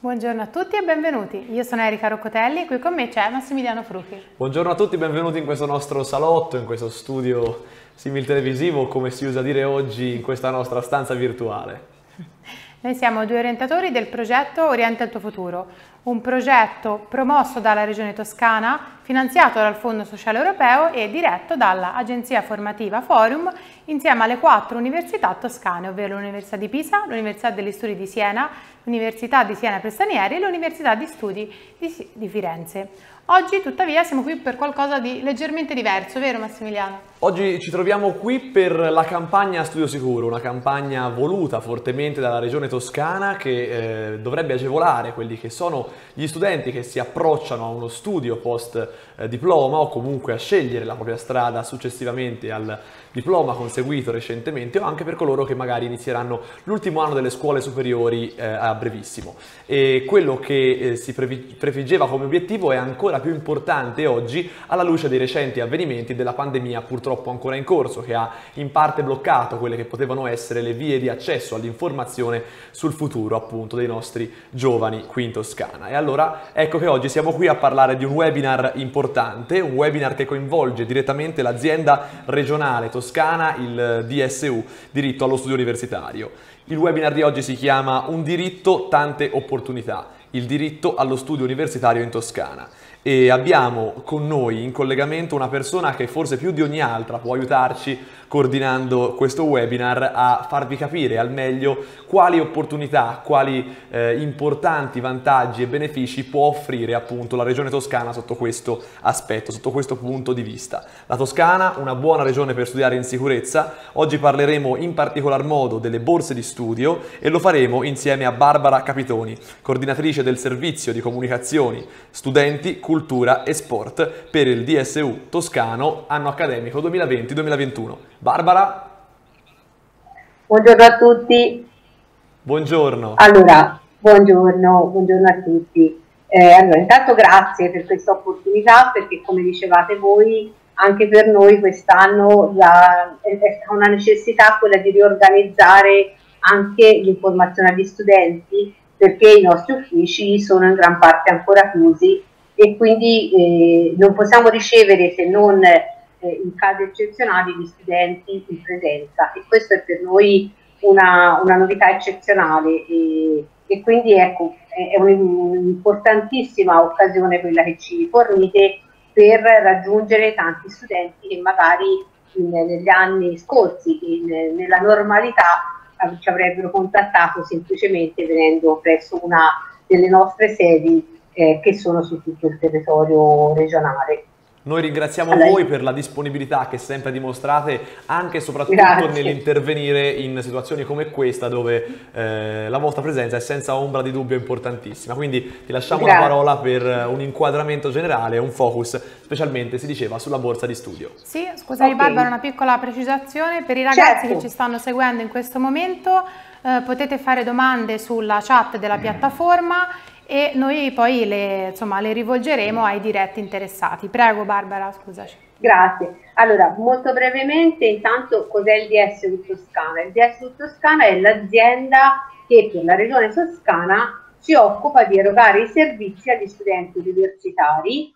Buongiorno a tutti e benvenuti. Io sono Erika Roccotelli e qui con me c'è Massimiliano Fruchi. Buongiorno a tutti, benvenuti in questo nostro salotto, in questo studio simil televisivo, come si usa dire oggi, in questa nostra stanza virtuale. Noi siamo due orientatori del progetto Orienta il tuo futuro, un progetto promosso dalla Regione Toscana, finanziato dal Fondo Sociale Europeo e diretto dall'agenzia formativa Forum insieme alle 4 università toscane, ovvero l'Università di Pisa, l'Università degli Studi di Siena, l'Università di Siena Prestanieri e l'Università di Studi di Firenze. Oggi tuttavia siamo qui per qualcosa di leggermente diverso, vero Massimiliano? Oggi ci troviamo qui per la campagna Studio Sicuro, una campagna voluta fortemente dalla Regione Toscana che dovrebbe agevolare quelli che sono gli studenti che si approcciano a uno studio post diploma o comunque a scegliere la propria strada successivamente al diploma conseguito recentemente, o anche per coloro che magari inizieranno l'ultimo anno delle scuole superiori a brevissimo. E quello che si prefiggeva come obiettivo è ancora più importante oggi alla luce dei recenti avvenimenti della pandemia purtroppo ancora in corso, che ha in parte bloccato quelle che potevano essere le vie di accesso all'informazione sul futuro appunto dei nostri giovani qui in Toscana. E allora ecco che oggi siamo qui a parlare di un webinar importante, un webinar che coinvolge direttamente l'azienda regionale toscana, il DSU, diritto allo studio universitario. Il webinar di oggi si chiama Un diritto, tante opportunità, il diritto allo studio universitario in Toscana. E abbiamo con noi in collegamento una persona che forse più di ogni altra può aiutarci coordinando questo webinar a farvi capire al meglio quali opportunità, quali importanti vantaggi e benefici può offrire appunto la Regione Toscana sotto questo aspetto, sotto questo punto di vista. La Toscana, una buona regione per studiare in sicurezza. Oggi parleremo in particolar modo delle borse di studio e lo faremo insieme a Barbara Capitoni, coordinatrice del servizio di comunicazioni, studenti, cultura e sport per il DSU Toscano, anno accademico 2020-2021. Barbara? Buongiorno a tutti. Buongiorno. Allora, buongiorno a tutti. Allora, intanto grazie per questa opportunità, perché come dicevate voi, anche per noi quest'anno è una necessità quella di riorganizzare anche l'informazione agli studenti, perché i nostri uffici sono in gran parte ancora chiusi e quindi non possiamo ricevere, se non in casi eccezionali, gli studenti in presenza, e questo è per noi una novità eccezionale e quindi ecco, è un'importantissima occasione quella che ci fornite per raggiungere tanti studenti che magari negli anni scorsi, nella normalità, ci avrebbero contattato semplicemente venendo presso una delle nostre sedi che sono su tutto il territorio regionale. Noi ringraziamo voi per la disponibilità che sempre dimostrate anche e soprattutto nell'intervenire in situazioni come questa, dove la vostra presenza è senza ombra di dubbio importantissima. Quindi ti lasciamo la parola per un inquadramento generale, un focus specialmente, si diceva, sulla borsa di studio. Sì, scusami Barbara, una piccola precisazione per i ragazzi che ci stanno seguendo in questo momento. Potete fare domande sulla chat della piattaforma e noi poi le rivolgeremo ai diretti interessati. Prego Barbara, scusaci. Grazie. Allora, molto brevemente, intanto cos'è il DSU Toscana? Il DSU Toscana è l'azienda che per la Regione Toscana si occupa di erogare i servizi agli studenti universitari,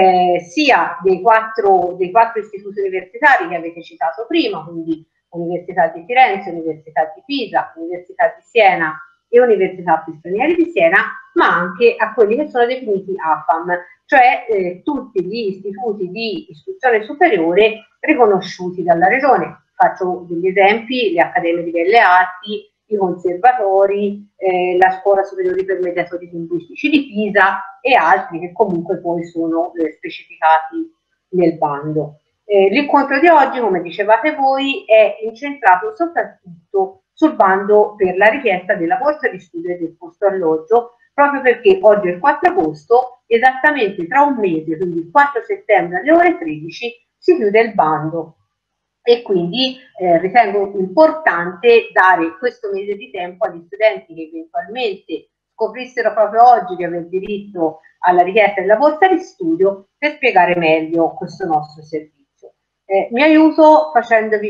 sia dei quattro istituti universitari che avete citato prima, quindi Università di Firenze, Università di Pisa, Università di Siena e Università Prestanieri di Siena, ma anche a quelli che sono definiti AFAM, cioè tutti gli istituti di istruzione superiore riconosciuti dalla Regione. Faccio degli esempi: le Accademie di Belle Arti, i conservatori, la Scuola Superiore per Mediatori Linguistici di Pisa e altri che comunque poi sono specificati nel bando. L'incontro di oggi, come dicevate voi, è incentrato soprattutto sul bando per la richiesta della borsa di studio e del posto alloggio, proprio perché oggi è il 4 agosto, esattamente tra un mese, quindi il 4 settembre alle ore 13, si chiude il bando. E quindi ritengo importante dare questo mese di tempo agli studenti che eventualmente scoprissero proprio oggi di aver diritto alla richiesta della borsa di studio per spiegare meglio questo nostro servizio. Mi aiuto facendovi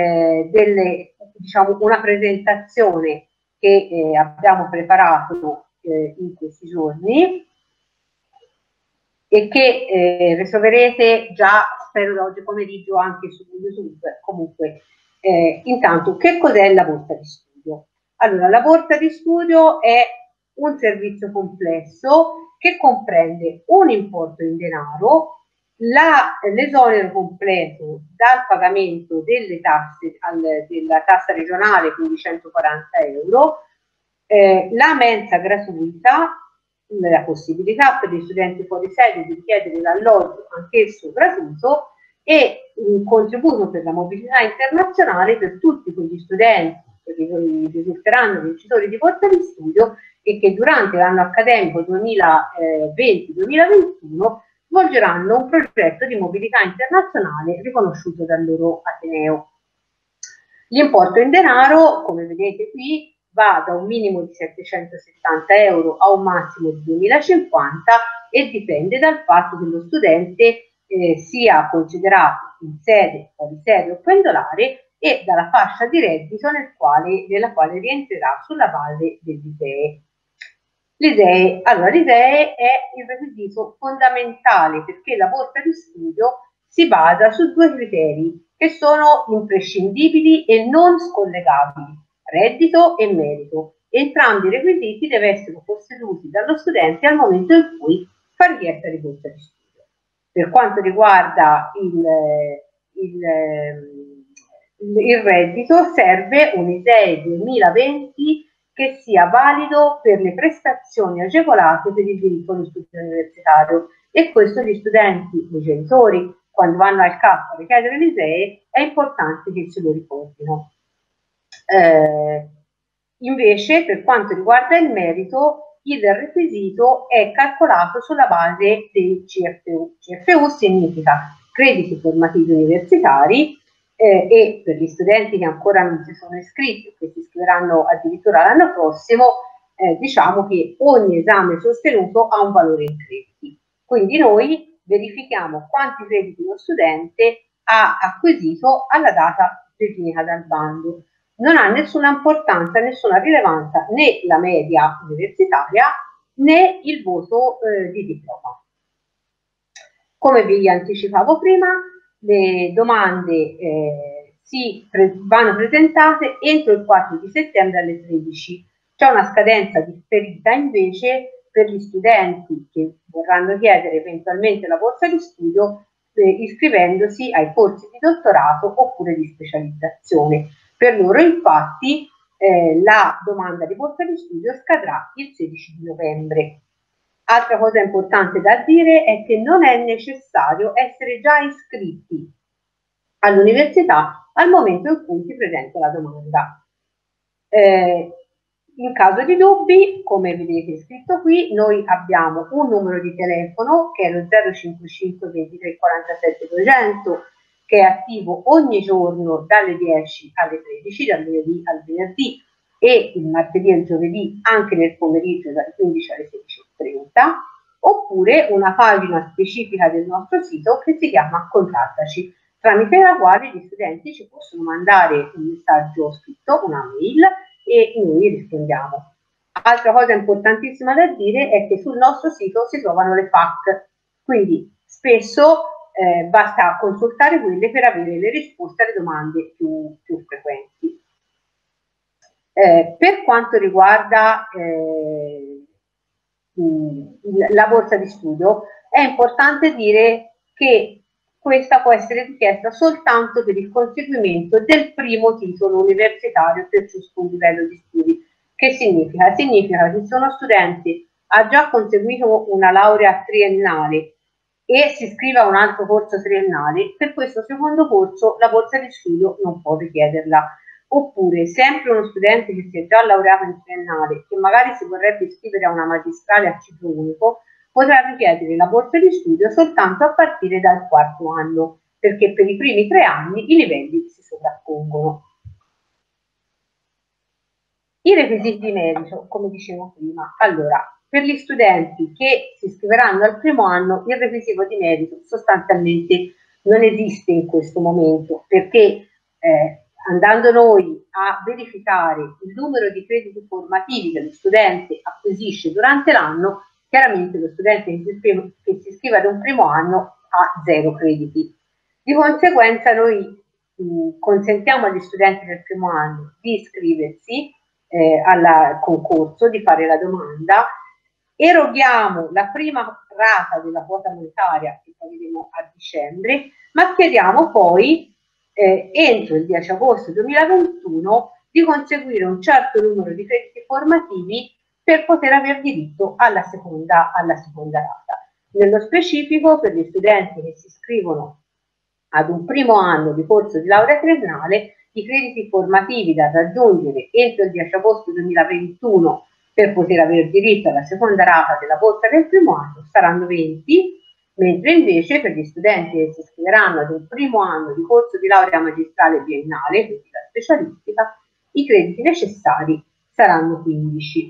vedere una presentazione che abbiamo preparato in questi giorni e che ritroverete già, spero, da oggi pomeriggio anche su YouTube. Comunque, intanto, che cos'è la borsa di studio? Allora, la borsa di studio è un servizio complesso che comprende un importo in denaro, l'esonero completo dal pagamento delle tasse, della tassa regionale, quindi 140 euro, la mensa gratuita, la possibilità per gli studenti fuori sede di richiedere l'alloggio anch'esso gratuito e un contributo per la mobilità internazionale per tutti quegli studenti che risulteranno vincitori di borsa di studio e che durante l'anno accademico 2020-2021 svolgeranno un progetto di mobilità internazionale riconosciuto dal loro ateneo. L'importo in denaro, come vedete qui, va da un minimo di 770 euro a un massimo di 2050 e dipende dal fatto che lo studente sia considerato in sede, fuori sede o pendolare e dalla fascia di reddito nella quale rientrerà sulla base dell'ISEE. Allora, l'ISEE è il requisito fondamentale perché la borsa di studio si basa su due criteri che sono imprescindibili e non scollegabili: reddito e merito. Entrambi i requisiti devono essere posseduti dallo studente al momento in cui fa richiesta di borsa di studio. Per quanto riguarda il reddito, serve un ISEE 2020 che sia valido per le prestazioni agevolate per il diritto allo studio universitario, e questo gli studenti, i genitori, quando vanno al CAF a richiedere l'ISEE, è importante che se lo ricordino. Invece, per quanto riguarda il merito, il requisito è calcolato sulla base dei CFU. CFU significa crediti formativi universitari, e per gli studenti che ancora non si sono iscritti, che si iscriveranno addirittura l'anno prossimo, diciamo che ogni esame sostenuto ha un valore in crediti. Quindi noi verifichiamo quanti crediti lo studente ha acquisito alla data definita dal bando. Non ha nessuna importanza, nessuna rilevanza né la media universitaria né il voto di diploma. Come vi anticipavo prima, le domande vanno presentate entro il 4 di settembre alle 13. C'è una scadenza differita invece per gli studenti che vorranno chiedere eventualmente la borsa di studio iscrivendosi ai corsi di dottorato oppure di specializzazione. Per loro infatti la domanda di borsa di studio scadrà il 16 di novembre. Altra cosa importante da dire è che non è necessario essere già iscritti all'università al momento in cui si presenta la domanda. In caso di dubbi, come vedete scritto qui, noi abbiamo un numero di telefono che è lo 055 23 47 200, che è attivo ogni giorno dalle 10 alle 13, dal lunedì al venerdì, e il martedì e il giovedì anche nel pomeriggio dalle 15 alle 16:30, oppure una pagina specifica del nostro sito che si chiama Contattaci, tramite la quale gli studenti ci possono mandare un messaggio scritto, una mail, e noi rispondiamo. Altra cosa importantissima da dire è che sul nostro sito si trovano le FAQ, quindi spesso basta consultare quelle per avere le risposte alle domande più frequenti. Per quanto riguarda la borsa di studio, è importante dire che questa può essere richiesta soltanto per il conseguimento del primo titolo universitario per ciascun livello di studi. Che significa? Significa che se uno studente ha già conseguito una laurea triennale e si iscrive a un altro corso triennale, per questo secondo corso la borsa di studio non può richiederla. Oppure sempre uno studente che si è già laureato in triennale, che magari si vorrebbe iscrivere a una magistrale a ciclo unico, potrà richiedere la borsa di studio soltanto a partire dal quarto anno, perché per i primi 3 anni i livelli si sovrappongono. I requisiti di merito, come dicevo prima. Allora, per gli studenti che si iscriveranno al primo anno, il requisito di merito sostanzialmente non esiste in questo momento, perché andando noi a verificare il numero di crediti formativi che lo studente acquisisce durante l'anno, chiaramente lo studente che si iscrive ad un primo anno ha 0 crediti. Di conseguenza noi consentiamo agli studenti del primo anno di iscriversi al concorso, di fare la domanda, eroghiamo la prima rata della quota monetaria che faremo a dicembre, ma chiediamo poi entro il 10 agosto 2021 di conseguire un certo numero di crediti formativi per poter avere diritto alla seconda rata. Nello specifico, per gli studenti che si iscrivono ad un primo anno di corso di laurea triennale, i crediti formativi da raggiungere entro il 10 agosto 2021 per poter avere diritto alla seconda rata della borsa del primo anno saranno 20, mentre invece per gli studenti che si iscriveranno ad un primo anno di corso di laurea magistrale biennale, quindi la specialistica, i crediti necessari saranno 15.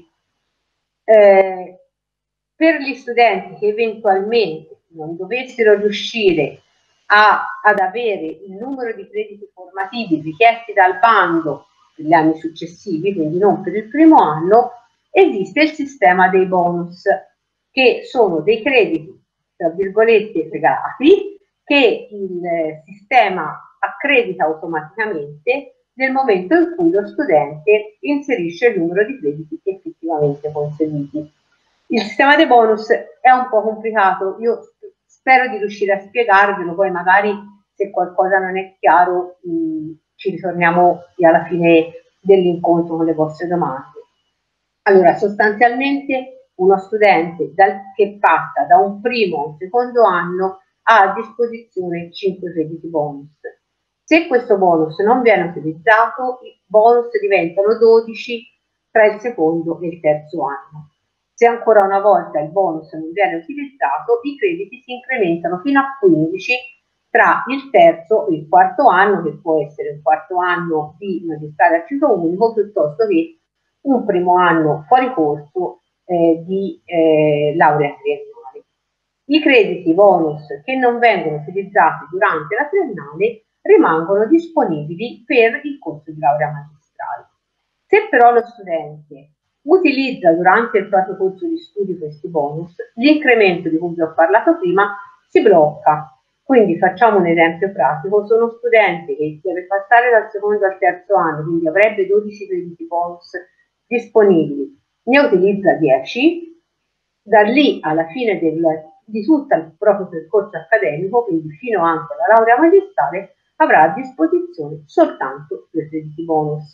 Per gli studenti che eventualmente non dovessero riuscire ad avere il numero di crediti formativi richiesti dal bando per gli anni successivi, quindi non per il primo anno, esiste il sistema dei bonus, che sono dei crediti, tra virgolette, regalati, che il sistema accredita automaticamente nel momento in cui lo studente inserisce il numero di crediti effettivamente conseguiti. Il sistema dei bonus è un po' complicato, io spero di riuscire a spiegarvelo, poi magari se qualcosa non è chiaro ci ritorniamo alla fine dell'incontro con le vostre domande. Allora, sostanzialmente uno studente che passa da un primo a un secondo anno ha a disposizione 5 crediti bonus. Se questo bonus non viene utilizzato, i bonus diventano 12 tra il secondo e il terzo anno. Se ancora una volta il bonus non viene utilizzato, i crediti si incrementano fino a 15 tra il terzo e il quarto anno, che può essere un quarto anno di magistrale a ciclo unico, piuttosto che un primo anno fuori corso di laurea triennale. I crediti bonus che non vengono utilizzati durante la triennale rimangono disponibili per il corso di laurea magistrale. Se però lo studente utilizza durante il proprio corso di studi questi bonus, l'incremento di cui vi ho parlato prima si blocca. Quindi facciamo un esempio pratico: sono uno studente che deve passare dal secondo al terzo anno, quindi avrebbe 12 crediti bonus disponibili, ne utilizza 10, da lì alla fine di tutto il proprio percorso accademico, quindi fino anche alla laurea magistrale, avrà a disposizione soltanto 2 crediti bonus.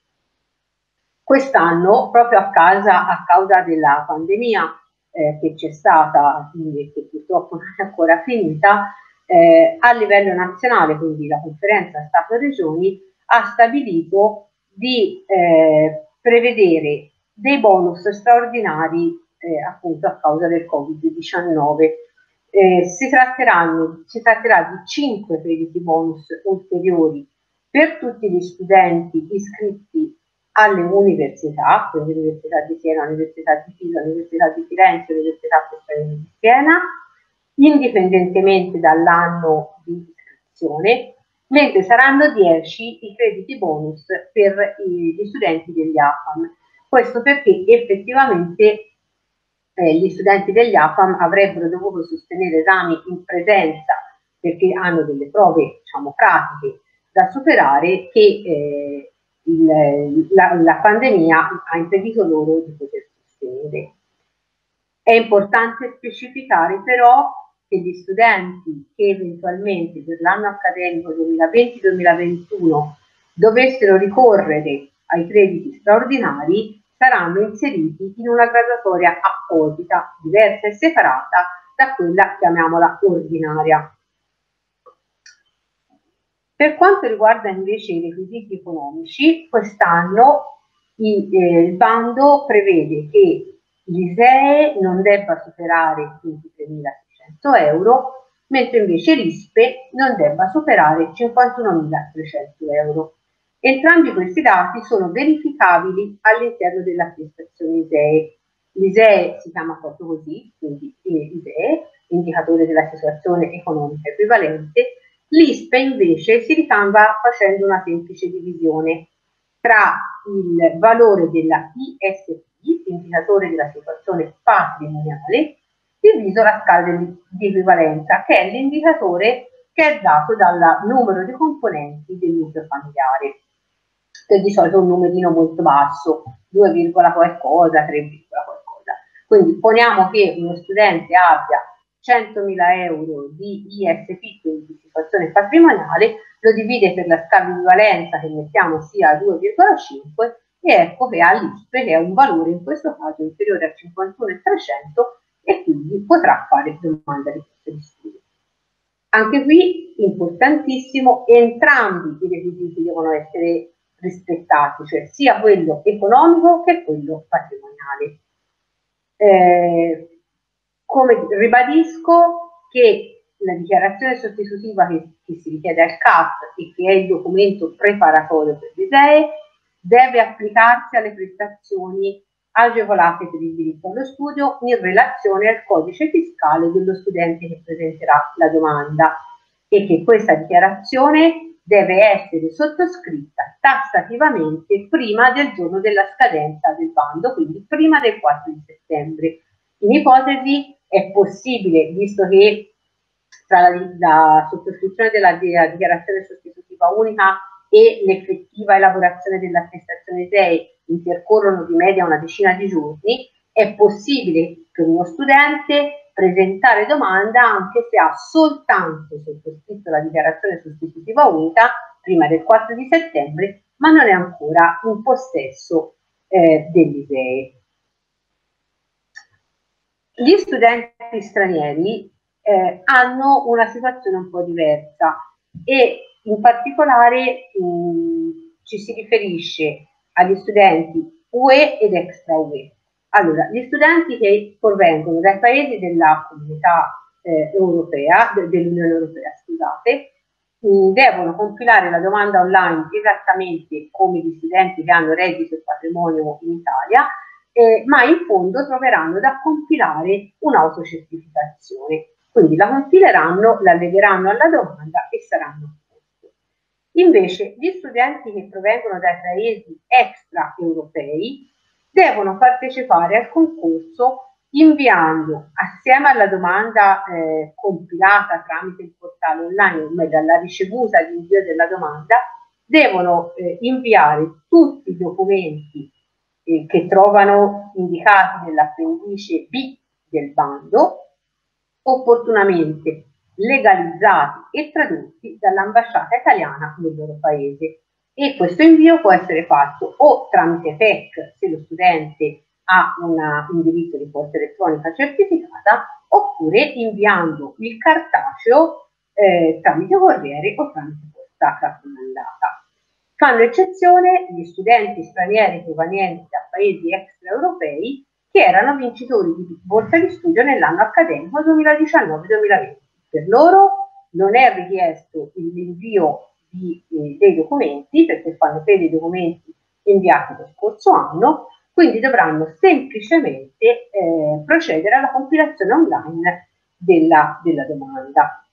Quest'anno, proprio a causa della pandemia che c'è stata, quindi che purtroppo non è ancora finita, a livello nazionale, quindi la conferenza Stato-Regioni ha stabilito di prevedere dei bonus straordinari appunto a causa del Covid-19. Si tratterà di 5 crediti bonus ulteriori per tutti gli studenti iscritti alle università, quindi l'Università di Siena, l'Università di Pisa, l'Università di Firenze, l'Università di Siena, indipendentemente dall'anno di iscrizione, mentre saranno 10 i crediti bonus per gli studenti degli AFAM. Questo perché effettivamente gli studenti degli AFAM avrebbero dovuto sostenere esami in presenza perché hanno delle prove, diciamo, pratiche da superare che la pandemia ha impedito loro di poter sostenere. È importante specificare però che gli studenti che eventualmente per l'anno accademico 2020-2021 dovessero ricorrere ai crediti straordinari saranno inseriti in una graduatoria apposita, diversa e separata da quella, chiamiamola, ordinaria. Per quanto riguarda invece i requisiti economici, quest'anno il bando prevede che l'ISEE non debba superare 23.600 euro, mentre invece l'ISPE non debba superare 51.300 euro. Entrambi questi dati sono verificabili all'interno della prestazione ISEE. L'ISEE si chiama proprio così, quindi ISEE, indicatore della situazione economica equivalente, L'ISPE invece si ricava facendo una semplice divisione tra il valore della ISP, indicatore della situazione patrimoniale, diviso la scala di equivalenza, che è l'indicatore che è dato dal numero di componenti del nucleo familiare, che di solito è un numerino molto basso, 2, qualcosa, 3, qualcosa. Quindi poniamo che uno studente abbia 100.000 euro di ISP, quindi di situazione patrimoniale, lo divide per la scala di equivalenza che mettiamo sia a 2,5 e ecco che ha l'ISPE, che è un valore in questo caso inferiore a 51.300 e quindi potrà fare domanda di borsa di studio. Anche qui, importantissimo, entrambi i requisiti devono essere rispettati, cioè sia quello economico che quello patrimoniale. Come ribadisco che la dichiarazione sostitutiva che si richiede al CAP e che è il documento preparatorio per l'ISEE deve applicarsi alle prestazioni agevolate per il diritto allo studio in relazione al codice fiscale dello studente che presenterà la domanda e che questa dichiarazione deve essere sottoscritta tassativamente prima del giorno della scadenza del bando, quindi prima del 4 di settembre. In ipotesi è possibile, visto che tra la sottoscrizione della dichiarazione sostitutiva unica e l'effettiva elaborazione dell'attestazione 6 intercorrono di media una decina di giorni, è possibile per uno studente presentare domanda anche se ha soltanto sottoscritto la dichiarazione sostitutiva unica prima del 4 di settembre, ma non è ancora in possesso dell'ISEE. Gli studenti stranieri hanno una situazione un po' diversa e in particolare ci si riferisce agli studenti UE ed extra UE. Allora, gli studenti che provengono dai paesi della comunità europea, dell'Unione Europea, scusate, devono compilare la domanda online esattamente come gli studenti che hanno reddito e patrimonio in Italia, ma in fondo troveranno da compilare un'autocertificazione. Quindi la compileranno, la allegheranno alla domanda e saranno a posto. Invece gli studenti che provengono dai paesi extraeuropei devono partecipare al concorso inviando assieme alla domanda compilata tramite il portale online, o meglio alla ricevuta di invio della domanda, devono inviare tutti i documenti che trovano indicati nell'appendice B del bando, opportunamente legalizzati e tradotti dall'ambasciata italiana nel loro paese. E questo invio può essere fatto o tramite PEC, se lo studente ha un indirizzo di posta elettronica certificata, oppure inviando il cartaceo tramite corriere o tramite posta raccomandata. Fanno eccezione gli studenti stranieri provenienti da paesi extraeuropei che erano vincitori di borsa di studio nell'anno accademico 2019-2020. Per loro non è richiesto l'invio dei documenti, perché fanno fede i documenti inviati lo scorso anno, quindi dovranno semplicemente procedere alla compilazione online della domanda.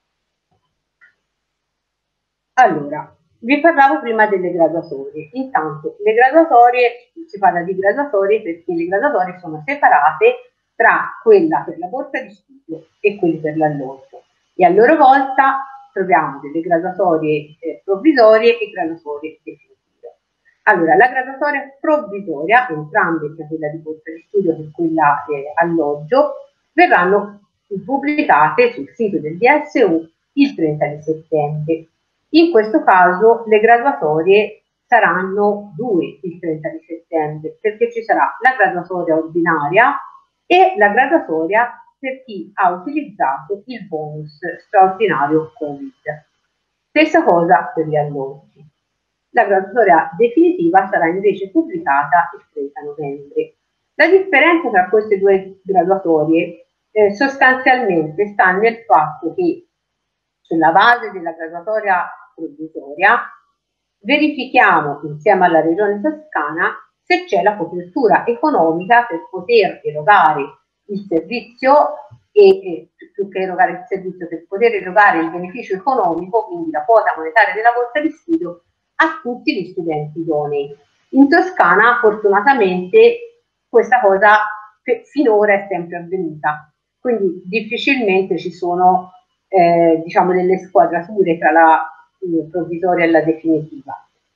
Allora, vi parlavo prima delle graduatorie. Intanto, le graduatorie, si parla di graduatorie perché le graduatorie sono separate tra quella per la borsa di studio e quelle per l'alloggio. E a loro volta troviamo delle graduatorie provvisorie e graduatorie definitive. Allora, la graduatoria provvisoria, entrambe, sia quella di borsa di studio che quella alloggio, verranno pubblicate sul sito del DSU il 30 di settembre. In questo caso le graduatorie saranno due il 30 di settembre, perché ci sarà la graduatoria ordinaria e la graduatoria per chi ha utilizzato il bonus straordinario Covid. Stessa cosa per gli alloggi. La graduatoria definitiva sarà invece pubblicata il 30 novembre. La differenza tra queste due graduatorie sostanzialmente sta nel fatto che sulla base della graduatoria provvisoria verifichiamo insieme alla Regione Toscana se c'è la copertura economica per poter erogare il servizio e più che erogare il servizio, per poter erogare il beneficio economico, quindi la quota monetaria della borsa di studio, a tutti gli studenti idonei. In Toscana fortunatamente questa cosa finora è sempre avvenuta, quindi difficilmente ci sono diciamo delle squadrature tra la provvisoria e la definitiva.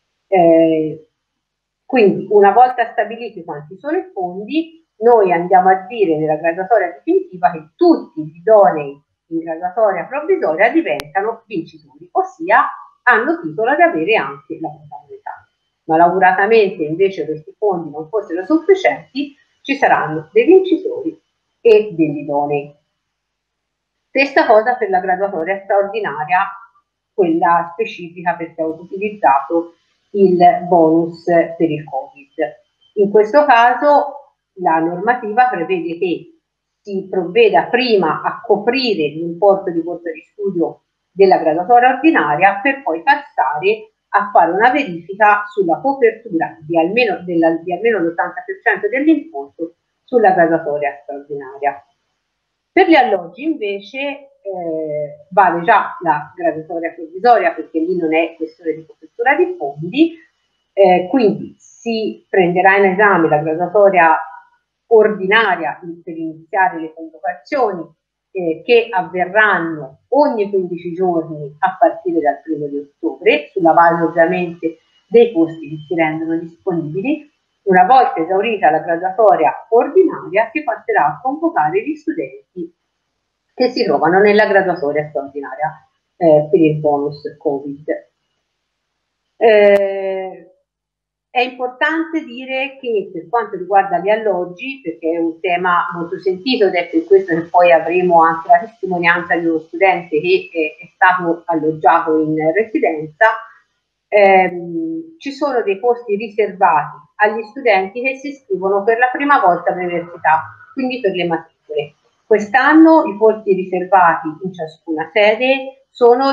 Quindi una volta stabiliti quanti sono i fondi, noi andiamo a dire nella graduatoria definitiva che tutti gli idonei in graduatoria provvisoria diventano vincitori, ossia hanno titolo ad avere anche la quota monetaria. Malauguratamente invece questi fondi non fossero sufficienti, ci saranno dei vincitori e degli idonei. Stessa cosa per la graduatoria straordinaria, quella specifica perché ho utilizzato il bonus per il Covid. In questo caso la normativa prevede che si provveda prima a coprire l'importo di borsa di studio della graduatoria ordinaria per poi passare a fare una verifica sulla copertura di almeno l'80% dell'importo sulla graduatoria straordinaria. Per gli alloggi invece vale già la graduatoria provvisoria perché lì non è questione di copertura di fondi, quindi si prenderà in esame la graduatoria ordinaria per iniziare le convocazioni che avverranno ogni 15 giorni a partire dal 1° di ottobre, sulla base ovviamente dei posti che si rendono disponibili. Una volta esaurita la graduatoria ordinaria si passerà a convocare gli studenti che si trovano nella graduatoria straordinaria per il bonus Covid. È importante dire che per quanto riguarda gli alloggi, perché è un tema molto sentito ed è per questo che poi avremo anche la testimonianza di uno studente che è stato alloggiato in residenza, ci sono dei posti riservati agli studenti che si iscrivono per la prima volta all'università, quindi per le matricole. Quest'anno i posti riservati in ciascuna sede sono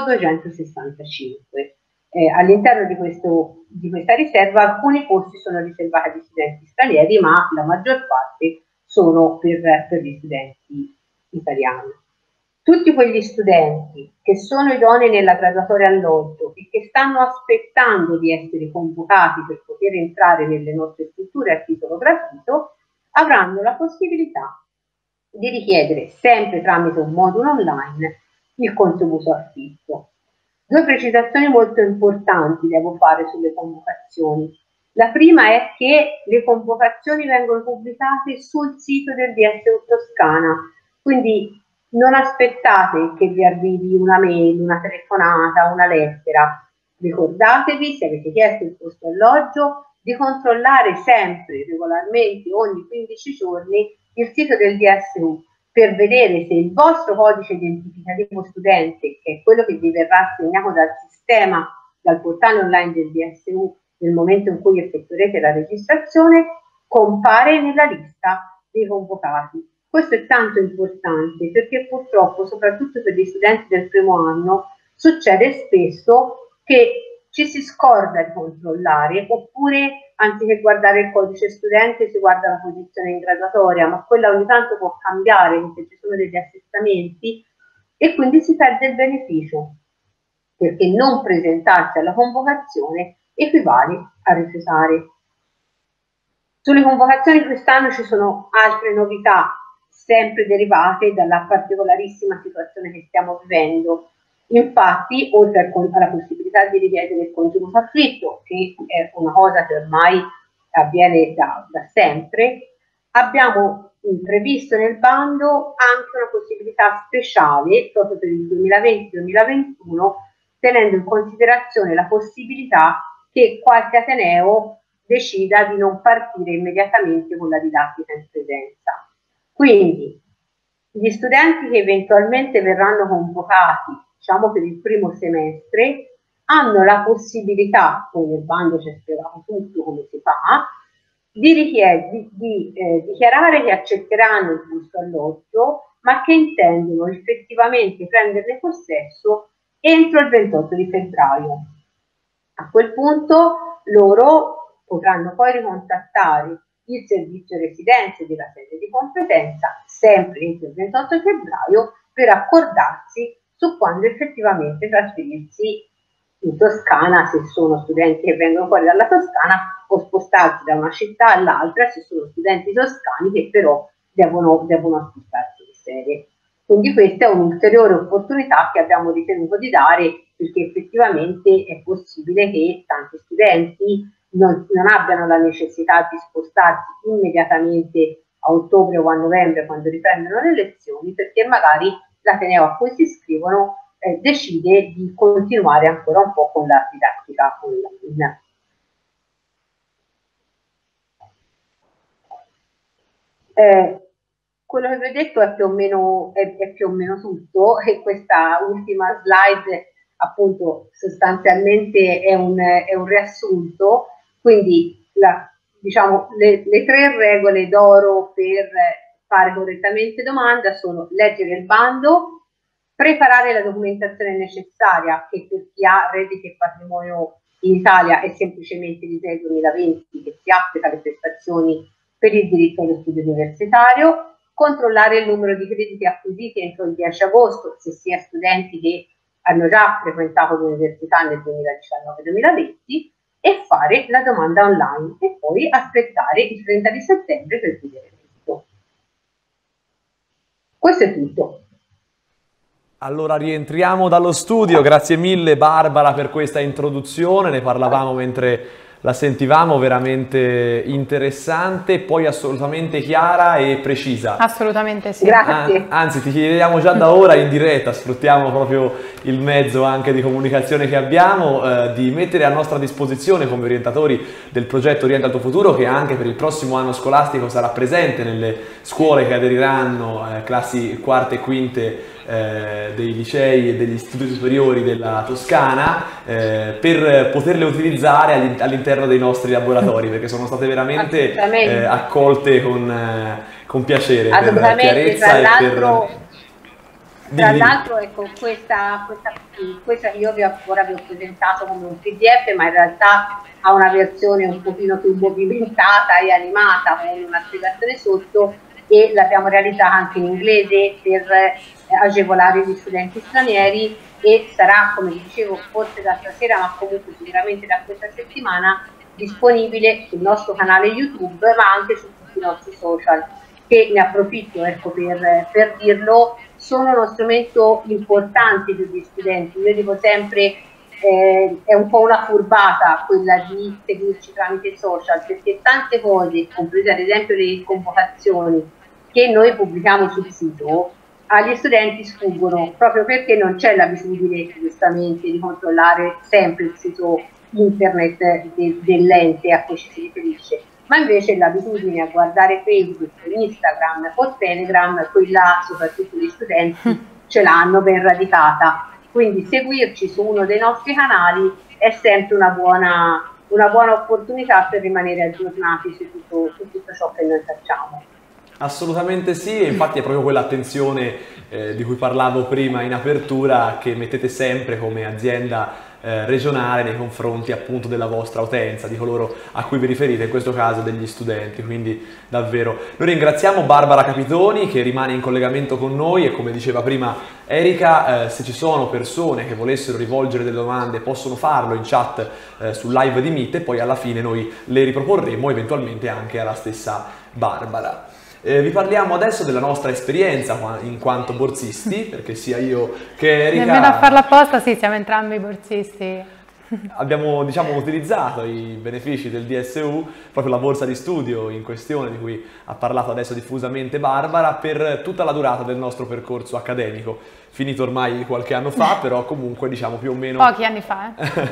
265. All'interno di questa riserva alcuni posti sono riservati agli studenti stranieri, ma la maggior parte sono per gli studenti italiani. Tutti quegli studenti che sono idonei nella graduatoria alloggio e che stanno aspettando di essere convocati per poter entrare nelle nostre strutture a titolo gratuito avranno la possibilità di richiedere, sempre tramite un modulo online, il contributo affitto. Due precisazioni molto importanti devo fare sulle convocazioni. La prima è che le convocazioni vengono pubblicate sul sito del DSU Toscana, quindi non aspettate che vi arrivi una mail, una telefonata, una lettera. Ricordatevi, se avete chiesto il posto alloggio, di controllare sempre, regolarmente, ogni 15 giorni, il sito del DSU per vedere se il vostro codice identificativo studente, che è quello che vi verrà assegnato dal sistema, dal portale online del DSU nel momento in cui effettuerete la registrazione, compare nella lista dei convocati. Questo è tanto importante perché purtroppo, soprattutto per gli studenti del primo anno, succede spesso che ci si scorda di controllare, oppure anziché guardare il codice studente si guarda la posizione in graduatoria, ma quella ogni tanto può cambiare perché ci sono degli assestamenti e quindi si perde il beneficio, perché non presentarsi alla convocazione equivale a rifiutare. Sulle convocazioni quest'anno ci sono altre novità, sempre derivate dalla particolarissima situazione che stiamo vivendo. Infatti, oltre alla possibilità di richiedere il contributo affitto, che è una cosa che ormai avviene da sempre, abbiamo previsto nel bando anche una possibilità speciale proprio per il 2020-2021, tenendo in considerazione la possibilità che qualche ateneo decida di non partire immediatamente con la didattica in presenza. Quindi gli studenti che eventualmente verranno convocati, diciamo per il primo semestre, hanno la possibilità, come nel bando c'è spiegato tutto come si fa, di dichiarare che accetteranno il posto alloggio, ma che intendono effettivamente prenderne possesso entro il 28 di febbraio. A quel punto loro potranno poi ricontattare il servizio residenze della sede di competenza sempre entro il 28 febbraio per accordarsi su quando effettivamente trasferirsi in Toscana, se sono studenti che vengono fuori dalla Toscana, o spostarsi da una città all'altra se sono studenti toscani che però devono spostarsi di sede. Quindi questa è un'ulteriore opportunità che abbiamo ritenuto di dare, perché effettivamente è possibile che tanti studenti non abbiano la necessità di spostarsi immediatamente a ottobre o a novembre quando riprendono le lezioni, perché magari l'ateneo a cui si iscrivono decide di continuare ancora un po' con la didattica online. Quello che vi ho detto è più o meno tutto, e questa ultima slide appunto sostanzialmente è un riassunto. Quindi diciamo, le 3 regole d'oro per fare correttamente domanda sono: leggere il bando, preparare la documentazione necessaria, che per chi ha redditi e patrimonio in Italia è semplicemente l'ISEE 2020 che si applica alle prestazioni per il diritto allo studio universitario, controllare il numero di crediti acquisiti entro il 10 agosto se si è studenti che hanno già frequentato l'università nel 2019-2020, e fare la domanda online e poi aspettare il 30 di settembre per vedere tutto. Questo è tutto. Allora rientriamo dallo studio, grazie mille Barbara per questa introduzione, ne parlavamo mentre la sentivamo, veramente interessante, poi assolutamente chiara e precisa. Assolutamente sì. Grazie. Anzi, ti chiediamo già da ora in diretta, sfruttiamo proprio il mezzo anche di comunicazione che abbiamo, di mettere a nostra disposizione come orientatori del progetto Orienta il tuo futuro, che anche per il prossimo anno scolastico sarà presente nelle scuole che aderiranno, classi quarte e quinte dei licei e degli istituti superiori della Toscana, per poterle utilizzare all'interno dei nostri laboratori, perché sono state veramente accolte con piacere, per chiarezza e per... Tra l'altro, ecco, questa io ora vi ho presentato come un PDF, ma in realtà ha una versione un pochino più movimentata e animata, con una spiegazione sotto, e l'abbiamo realizzata anche in inglese per agevolare gli studenti stranieri, e sarà, come vi dicevo, forse da stasera, ma comunque sicuramente da questa settimana, disponibile sul nostro canale YouTube, ma anche su tutti i nostri social, che ne approfitto, ecco, per dirlo, sono uno strumento importante per gli studenti. Io dico sempre, è un po' una furbata quella di seguirci tramite social, perché tante cose, comprese ad esempio le convocazioni che noi pubblichiamo sul sito, agli studenti sfuggono, proprio perché non c'è l'abitudine giustamente di controllare sempre il sito internet dell'ente a cui ci si riferisce, ma invece l'abitudine a guardare Facebook, Instagram o Telegram, quella soprattutto gli studenti ce l'hanno ben radicata. Quindi seguirci su uno dei nostri canali è sempre una buona opportunità per rimanere aggiornati su tutto ciò che noi facciamo. Assolutamente sì, e infatti è proprio quell'attenzione di cui parlavo prima in apertura che mettete sempre come azienda regionale nei confronti appunto della vostra utenza, di coloro a cui vi riferite, in questo caso degli studenti, quindi davvero. Noi ringraziamo Barbara Capitoni che rimane in collegamento con noi, e come diceva prima Erika, se ci sono persone che volessero rivolgere delle domande possono farlo in chat sul live di Meet, e poi alla fine noi le riproporremo eventualmente anche alla stessa Barbara. Vi parliamo adesso della nostra esperienza in quanto borsisti, perché sia io che Erika... Nemmeno a farla apposta, sì, siamo entrambi borsisti. Abbiamo, diciamo, utilizzato i benefici del DSU, proprio la borsa di studio in questione di cui ha parlato adesso diffusamente Barbara, per tutta la durata del nostro percorso accademico, finito ormai qualche anno fa, però comunque diciamo più o meno... Pochi anni fa,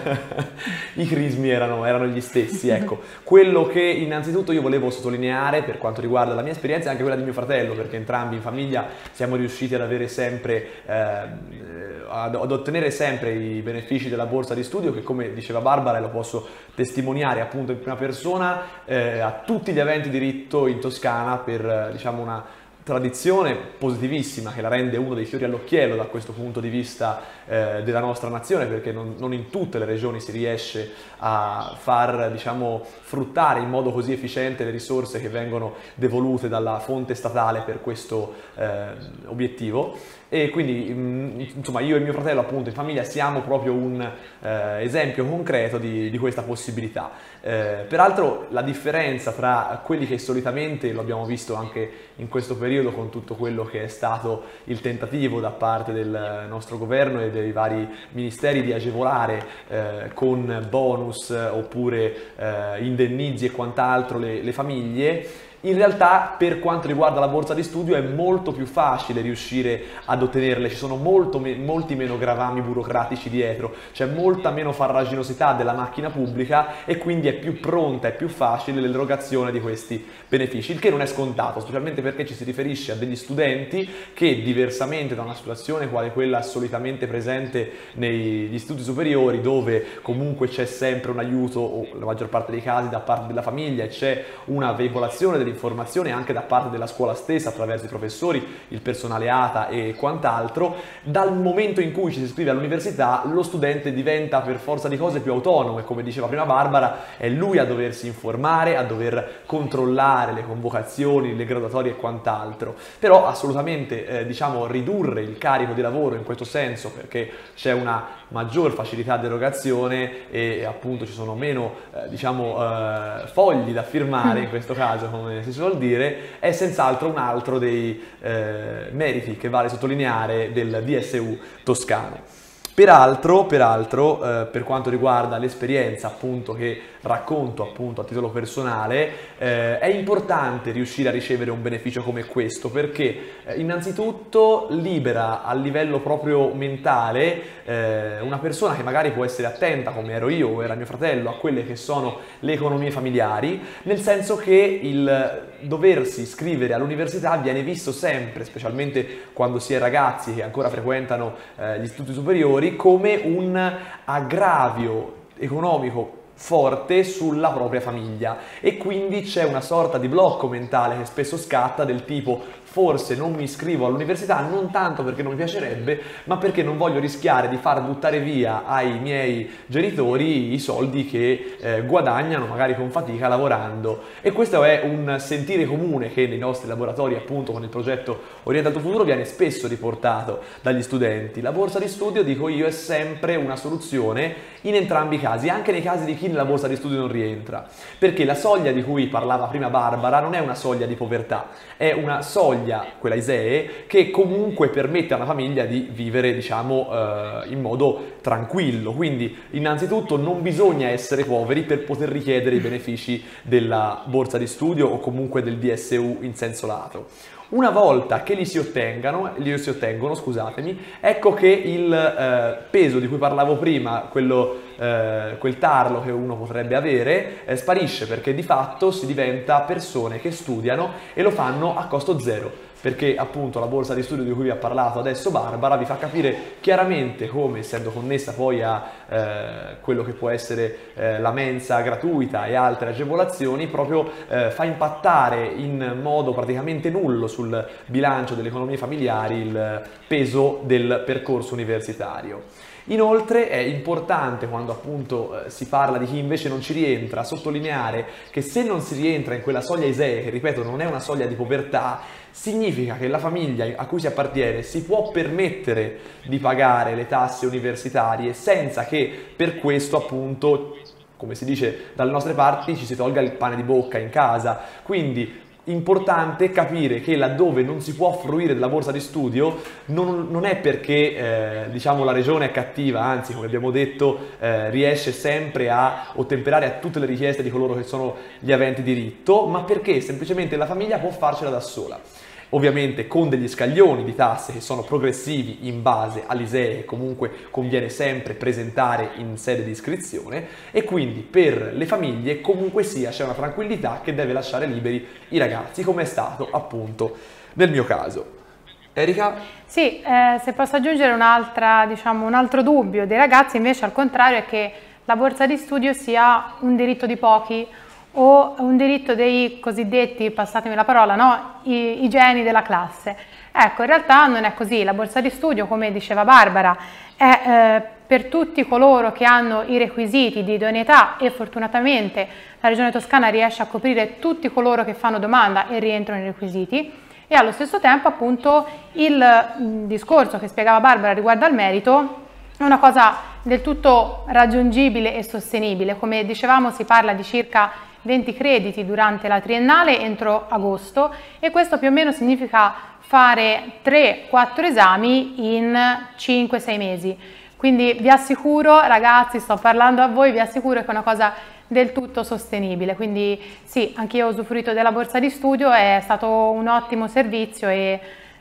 I crismi erano gli stessi, ecco. Quello che innanzitutto io volevo sottolineare per quanto riguarda la mia esperienza e anche quella di mio fratello, perché entrambi in famiglia siamo riusciti ad avere sempre, ad ottenere sempre i benefici della borsa di studio, che come diceva Barbara, e lo posso testimoniare appunto in prima persona, a tutti gli aventi diritto in Toscana per, diciamo, una tradizione positivissima che la rende uno dei fiori all'occhiello da questo punto di vista della nostra nazione, perché non in tutte le regioni si riesce a far, diciamo, fruttare in modo così efficiente le risorse che vengono devolute dalla fonte statale per questo obiettivo. E quindi insomma io e mio fratello appunto in famiglia siamo proprio un esempio concreto di questa possibilità. Peraltro la differenza tra quelli che solitamente, lo abbiamo visto anche in questo periodo con tutto quello che è stato il tentativo da parte del nostro governo e dei vari ministeri di agevolare con bonus oppure indennizi e quant'altro le famiglie, in realtà per quanto riguarda la borsa di studio è molto più facile riuscire ad ottenerle, ci sono molti meno gravami burocratici dietro, c'è molta meno farraginosità della macchina pubblica e quindi è più pronta e più facile l'erogazione di questi benefici, il che non è scontato, specialmente perché ci si riferisce a degli studenti che, diversamente da una situazione quale quella solitamente presente negli studi superiori, dove comunque c'è sempre un aiuto, o la maggior parte dei casi, da parte della famiglia, e c'è una veicolazione dell'informazione anche da parte della scuola stessa attraverso i professori, il personale ATA e quant'altro, dal momento in cui ci si iscrive all'università lo studente diventa per forza di cose più autonomo e, come diceva prima Barbara, è lui a doversi informare, a dover controllare le convocazioni, le graduatorie e quant'altro. Però assolutamente diciamo ridurre il carico di lavoro in questo senso, perché c'è una maggior facilità di erogazione e appunto ci sono meno fogli da firmare in questo caso, come si suol dire, è senz'altro un altro dei meriti che vale sottolineare del DSU toscano. Peraltro, per quanto riguarda l'esperienza appunto che racconto appunto a titolo personale, è importante riuscire a ricevere un beneficio come questo, perché innanzitutto libera a livello proprio mentale una persona che magari può essere attenta, come ero io o era mio fratello, a quelle che sono le economie familiari, nel senso che il doversi iscrivere all'università viene visto sempre, specialmente quando si è ragazzi che ancora frequentano gli studi superiori, come un aggravio economico forte sulla propria famiglia, e quindi c'è una sorta di blocco mentale che spesso scatta, del tipo: forse non mi iscrivo all'università non tanto perché non mi piacerebbe, ma perché non voglio rischiare di far buttare via ai miei genitori i soldi che guadagnano magari con fatica lavorando. E questo è un sentire comune che nei nostri laboratori, appunto con il progetto Orienta il tuo futuro, viene spesso riportato dagli studenti. La borsa di studio, dico io, è sempre una soluzione in entrambi i casi, anche nei casi di chi nella borsa di studio non rientra, perché la soglia di cui parlava prima Barbara non è una soglia di povertà, è una soglia, quella ISEE, che comunque permette a una famiglia di vivere, diciamo, in modo tranquillo. Quindi innanzitutto non bisogna essere poveri per poter richiedere i benefici della borsa di studio o comunque del DSU in senso lato. Una volta che li si ottengono, scusatemi, ecco che il peso di cui parlavo prima, quel tarlo che uno potrebbe avere, sparisce, perché di fatto si diventa persone che studiano e lo fanno a costo zero. Perché appunto la borsa di studio di cui vi ha parlato adesso Barbara vi fa capire chiaramente come, essendo connessa poi a quello che può essere la mensa gratuita e altre agevolazioni, proprio fa impattare in modo praticamente nullo sul bilancio delle economie familiari il peso del percorso universitario. Inoltre è importante, quando appunto si parla di chi invece non ci rientra, sottolineare che se non si rientra in quella soglia ISEE, che ripeto non è una soglia di povertà, significa che la famiglia a cui si appartiene si può permettere di pagare le tasse universitarie senza che per questo, appunto, come si dice dalle nostre parti, ci si tolga il pane di bocca in casa. Quindi importante capire che laddove non si può fruire della borsa di studio non è perché diciamo la regione è cattiva, anzi, come abbiamo detto, riesce sempre a ottemperare a tutte le richieste di coloro che sono gli aventi diritto, ma perché semplicemente la famiglia può farcela da sola. Ovviamente con degli scaglioni di tasse che sono progressivi in base all'ISEE, che comunque conviene sempre presentare in sede di iscrizione, e quindi per le famiglie comunque sia c'è una tranquillità che deve lasciare liberi i ragazzi, come è stato appunto nel mio caso. Erika? Sì, se posso aggiungere un altro dubbio dei ragazzi invece al contrario è che la borsa di studio sia un diritto di pochi, o un diritto dei cosiddetti, passatemi la parola, no? I geni della classe. Ecco, in realtà non è così. La borsa di studio, come diceva Barbara, è per tutti coloro che hanno i requisiti di idoneità, e fortunatamente la Regione Toscana riesce a coprire tutti coloro che fanno domanda e rientrano nei requisiti, e allo stesso tempo appunto il discorso che spiegava Barbara riguardo al merito è una cosa del tutto raggiungibile e sostenibile. Come dicevamo, si parla di circa 20 crediti durante la triennale entro agosto, e questo più o meno significa fare 3-4 esami in 5-6 mesi. Quindi vi assicuro, ragazzi, sto parlando a voi, vi assicuro che è una cosa del tutto sostenibile. Quindi sì, anch'io ho usufruito della borsa di studio, è stato un ottimo servizio e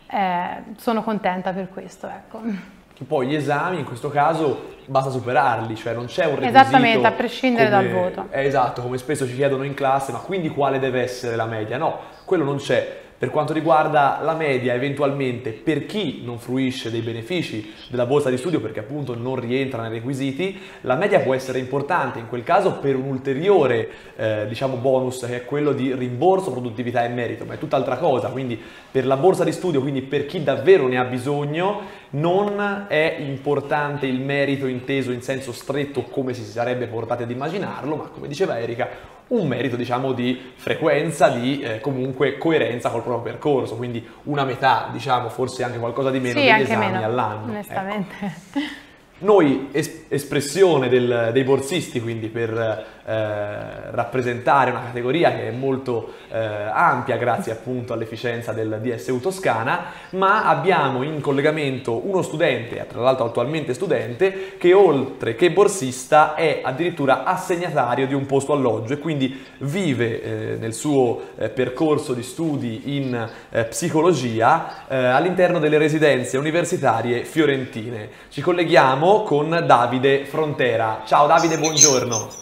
sono contenta per questo, ecco. Che poi gli esami in questo caso basta superarli, cioè non c'è un requisito. Esattamente, a prescindere dal voto. Esatto, come spesso ci chiedono in classe, ma quindi quale deve essere la media? No, quello non c'è. Per quanto riguarda la media, eventualmente per chi non fruisce dei benefici della borsa di studio perché appunto non rientra nei requisiti, la media può essere importante in quel caso per un ulteriore diciamo bonus, che è quello di rimborso, produttività e merito, ma è tutt'altra cosa. Quindi per la borsa di studio, quindi per chi davvero ne ha bisogno, non è importante il merito inteso in senso stretto come si sarebbe portati ad immaginarlo, ma come diceva Erika, un merito diciamo di frequenza, di comunque coerenza col proprio percorso, quindi una metà, diciamo, forse anche qualcosa di meno, sì, degli esami all'anno. Onestamente. Ecco. Noi, espressione dei borsisti, quindi per rappresentare una categoria che è molto ampia grazie appunto all'efficienza del DSU Toscana, ma abbiamo in collegamento uno studente, tra l'altro attualmente studente, che oltre che borsista è addirittura assegnatario di un posto alloggio e quindi vive nel suo percorso di studi in psicologia all'interno delle residenze universitarie fiorentine. Ci colleghiamo con Davide Frontera. Ciao Davide, buongiorno.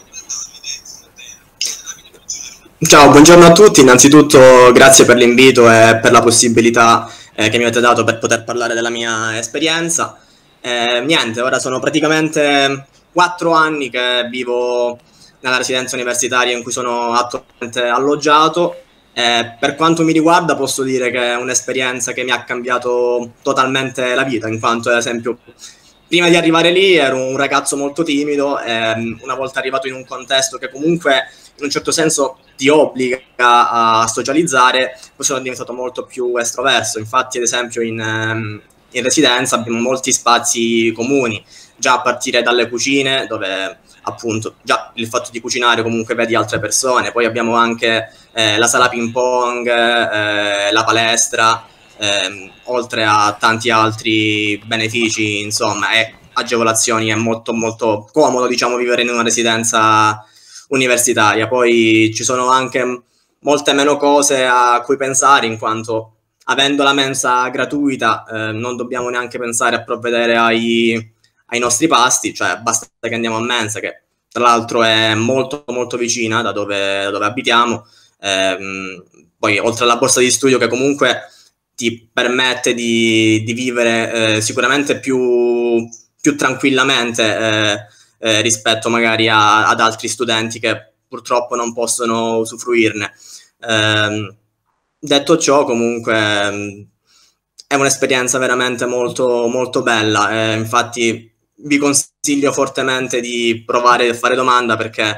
Ciao, buongiorno a tutti. Innanzitutto grazie per l'invito e per la possibilità che mi avete dato per poter parlare della mia esperienza. Niente, ora sono praticamente 4 anni che vivo nella residenza universitaria in cui sono attualmente alloggiato. Per quanto mi riguarda posso dire che è un'esperienza che mi ha cambiato totalmente la vita, in quanto ad esempio prima di arrivare lì ero un ragazzo molto timido e una volta arrivato in un contesto che comunque in un certo senso ti obbliga a socializzare, poi sono diventato molto più estroverso. Infatti ad esempio in residenza abbiamo molti spazi comuni, già a partire dalle cucine, dove appunto già il fatto di cucinare comunque vedi altre persone, poi abbiamo anche la sala ping pong, la palestra, oltre a tanti altri benefici, insomma, e agevolazioni. È molto molto comodo, diciamo, vivere in una residenza universitaria. Poi ci sono anche molte meno cose a cui pensare, in quanto avendo la mensa gratuita non dobbiamo neanche pensare a provvedere ai nostri pasti, cioè basta che andiamo a mensa, che tra l'altro è molto molto vicina da dove abitiamo. Poi oltre alla borsa di studio, che comunque ti permette di vivere sicuramente più tranquillamente rispetto magari ad altri studenti che purtroppo non possono usufruirne. Detto ciò, comunque è un'esperienza veramente molto molto bella, infatti vi consiglio fortemente di provare a fare domanda, perché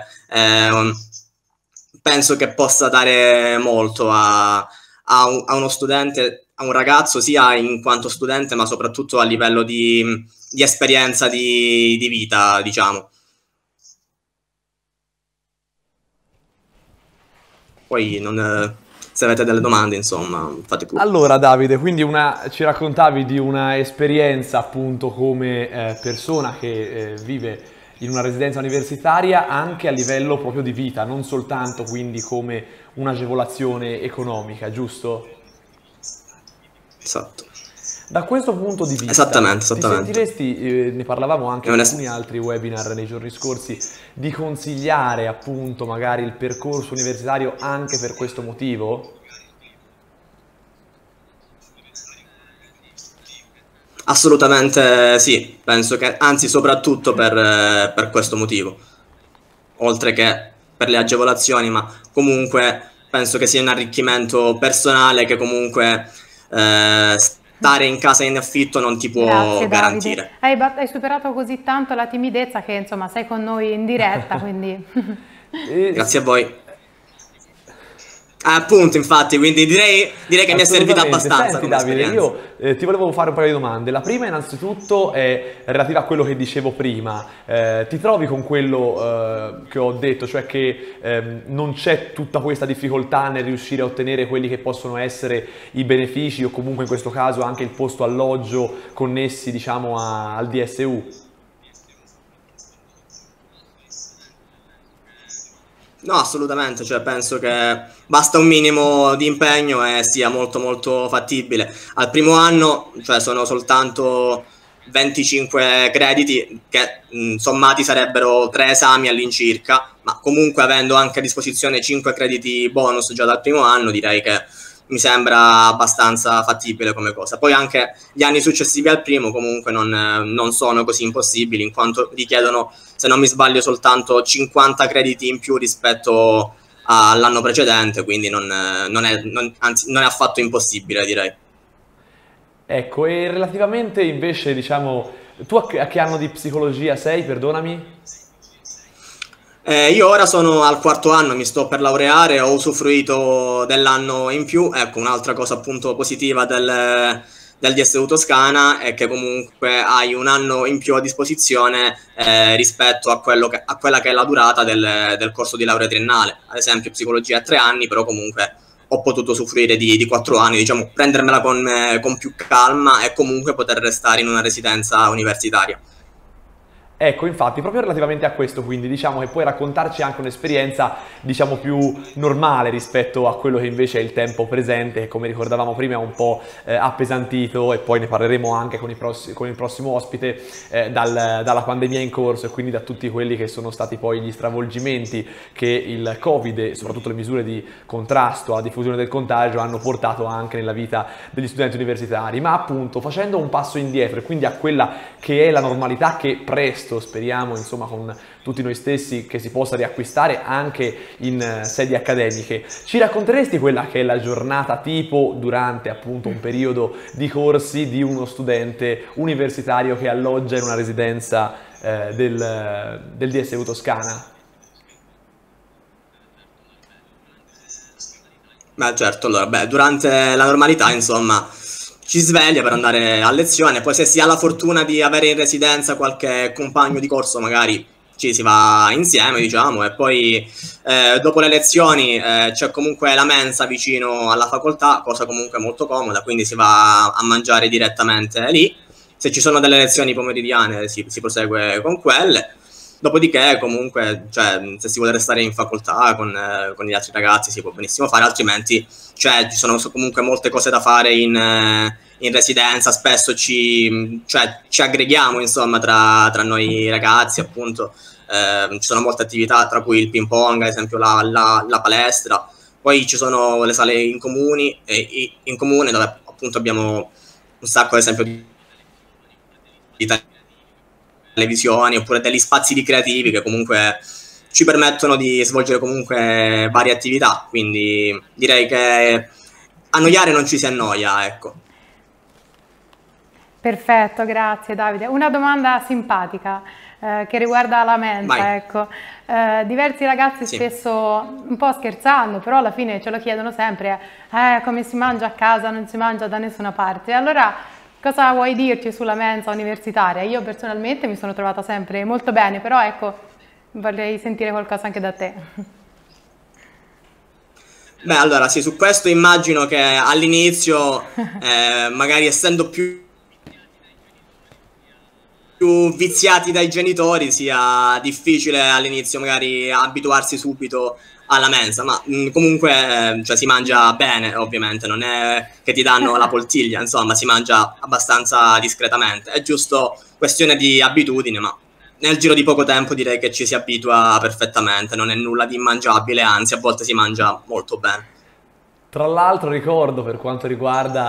penso che possa dare molto a uno studente, a un ragazzo, sia in quanto studente ma soprattutto a livello di esperienza di vita, diciamo. Poi se avete delle domande, insomma, fate pure. Allora Davide, quindi ci raccontavi di una esperienza appunto come persona che vive in una residenza universitaria anche a livello proprio di vita, non soltanto quindi come un'agevolazione economica, giusto? Esatto. Da questo punto di vista, esattamente. ti sentiresti, ne parlavamo anche in alcuni altri webinar nei giorni scorsi, di consigliare appunto magari il percorso universitario anche per questo motivo? Assolutamente sì, penso che, anzi soprattutto per questo motivo, oltre che per le agevolazioni, ma comunque penso che sia un arricchimento personale che comunque stare in casa in affitto non ti può Grazie, garantire. Hai superato così tanto la timidezza che insomma sei con noi in diretta, quindi... Grazie a voi. Appunto, infatti, quindi direi che mi è servita abbastanza. Senti, Davide, io ti volevo fare un paio di domande. La prima innanzitutto è relativa a quello che dicevo prima. Ti trovi con quello che ho detto, cioè che non c'è tutta questa difficoltà nel riuscire a ottenere quelli che possono essere i benefici o comunque in questo caso anche il posto alloggio connessi, diciamo, al DSU? No, assolutamente, cioè penso che basta un minimo di impegno e sia molto molto fattibile. Al primo anno, cioè sono soltanto 25 crediti che sommati sarebbero 3 esami all'incirca, ma comunque avendo anche a disposizione 5 crediti bonus già dal primo anno, direi che mi sembra abbastanza fattibile come cosa. Poi anche gli anni successivi al primo comunque non sono così impossibili, in quanto richiedono, se non mi sbaglio, soltanto 50 crediti in più rispetto all'anno precedente, quindi anzi, non è affatto impossibile, direi. Ecco, e relativamente invece, diciamo, tu a che anno di psicologia sei, perdonami? Io ora sono al 4º anno, mi sto per laureare, ho usufruito dell'anno in più. Ecco, un'altra cosa appunto positiva del DSU Toscana è che comunque hai un anno in più a disposizione rispetto a quella che è la durata del corso di laurea triennale. Ad esempio psicologia è 3 anni, però comunque ho potuto usufruire di 4 anni, diciamo, prendermela con più calma e comunque poter restare in una residenza universitaria. Ecco, infatti, proprio relativamente a questo, quindi diciamo che puoi raccontarci anche un'esperienza, diciamo, più normale rispetto a quello che invece è il tempo presente, che come ricordavamo prima è un po' appesantito, e poi ne parleremo anche con il prossimo ospite, dalla pandemia in corso e quindi da tutti quelli che sono stati poi gli stravolgimenti che il Covid e soprattutto le misure di contrasto alla diffusione del contagio hanno portato anche nella vita degli studenti universitari. Ma appunto, facendo un passo indietro e quindi a quella che è la normalità che presto speriamo, insomma, con tutti noi stessi, che si possa riacquistare anche in sedi accademiche, ci racconteresti quella che è la giornata tipo durante appunto un periodo di corsi di uno studente universitario che alloggia in una residenza del DSU Toscana? Beh, certo, allora, durante la normalità, insomma, ci sveglia per andare a lezione, poi se si ha la fortuna di avere in residenza qualche compagno di corso, magari ci si va insieme, diciamo, e poi dopo le lezioni c'è comunque la mensa vicino alla facoltà, cosa comunque molto comoda, quindi si va a mangiare direttamente lì. Se ci sono delle lezioni pomeridiane si prosegue con quelle. Dopodiché comunque, cioè, se si vuole restare in facoltà con gli altri ragazzi si può benissimo fare, altrimenti cioè, ci sono comunque molte cose da fare in residenza, spesso ci aggreghiamo insomma tra noi ragazzi, appunto. Ci sono molte attività, tra cui il ping pong, ad esempio la palestra, poi ci sono le sale in comune dove appunto abbiamo un sacco ad esempio di televisioni oppure degli spazi ricreativi che comunque ci permettono di svolgere comunque varie attività, quindi direi che annoiare non ci si annoia, ecco. Perfetto, grazie Davide. Una domanda simpatica che riguarda la mensa, ecco. Diversi ragazzi spesso, un po' scherzando, però alla fine ce lo chiedono sempre, come si mangia a casa, non si mangia da nessuna parte. Allora, cosa vuoi dirci sulla mensa universitaria? Io personalmente mi sono trovata sempre molto bene, però ecco, vorrei sentire qualcosa anche da te. Beh, allora sì, su questo immagino che all'inizio, magari essendo più viziati dai genitori, sia difficile all'inizio magari abituarsi subito alla mensa, ma comunque cioè, si mangia bene, ovviamente, non è che ti danno la poltiglia, insomma, si mangia abbastanza discretamente, è giusto questione di abitudine, ma nel giro di poco tempo direi che ci si abitua perfettamente, non è nulla di immangiabile, anzi a volte si mangia molto bene. Tra l'altro ricordo, per quanto riguarda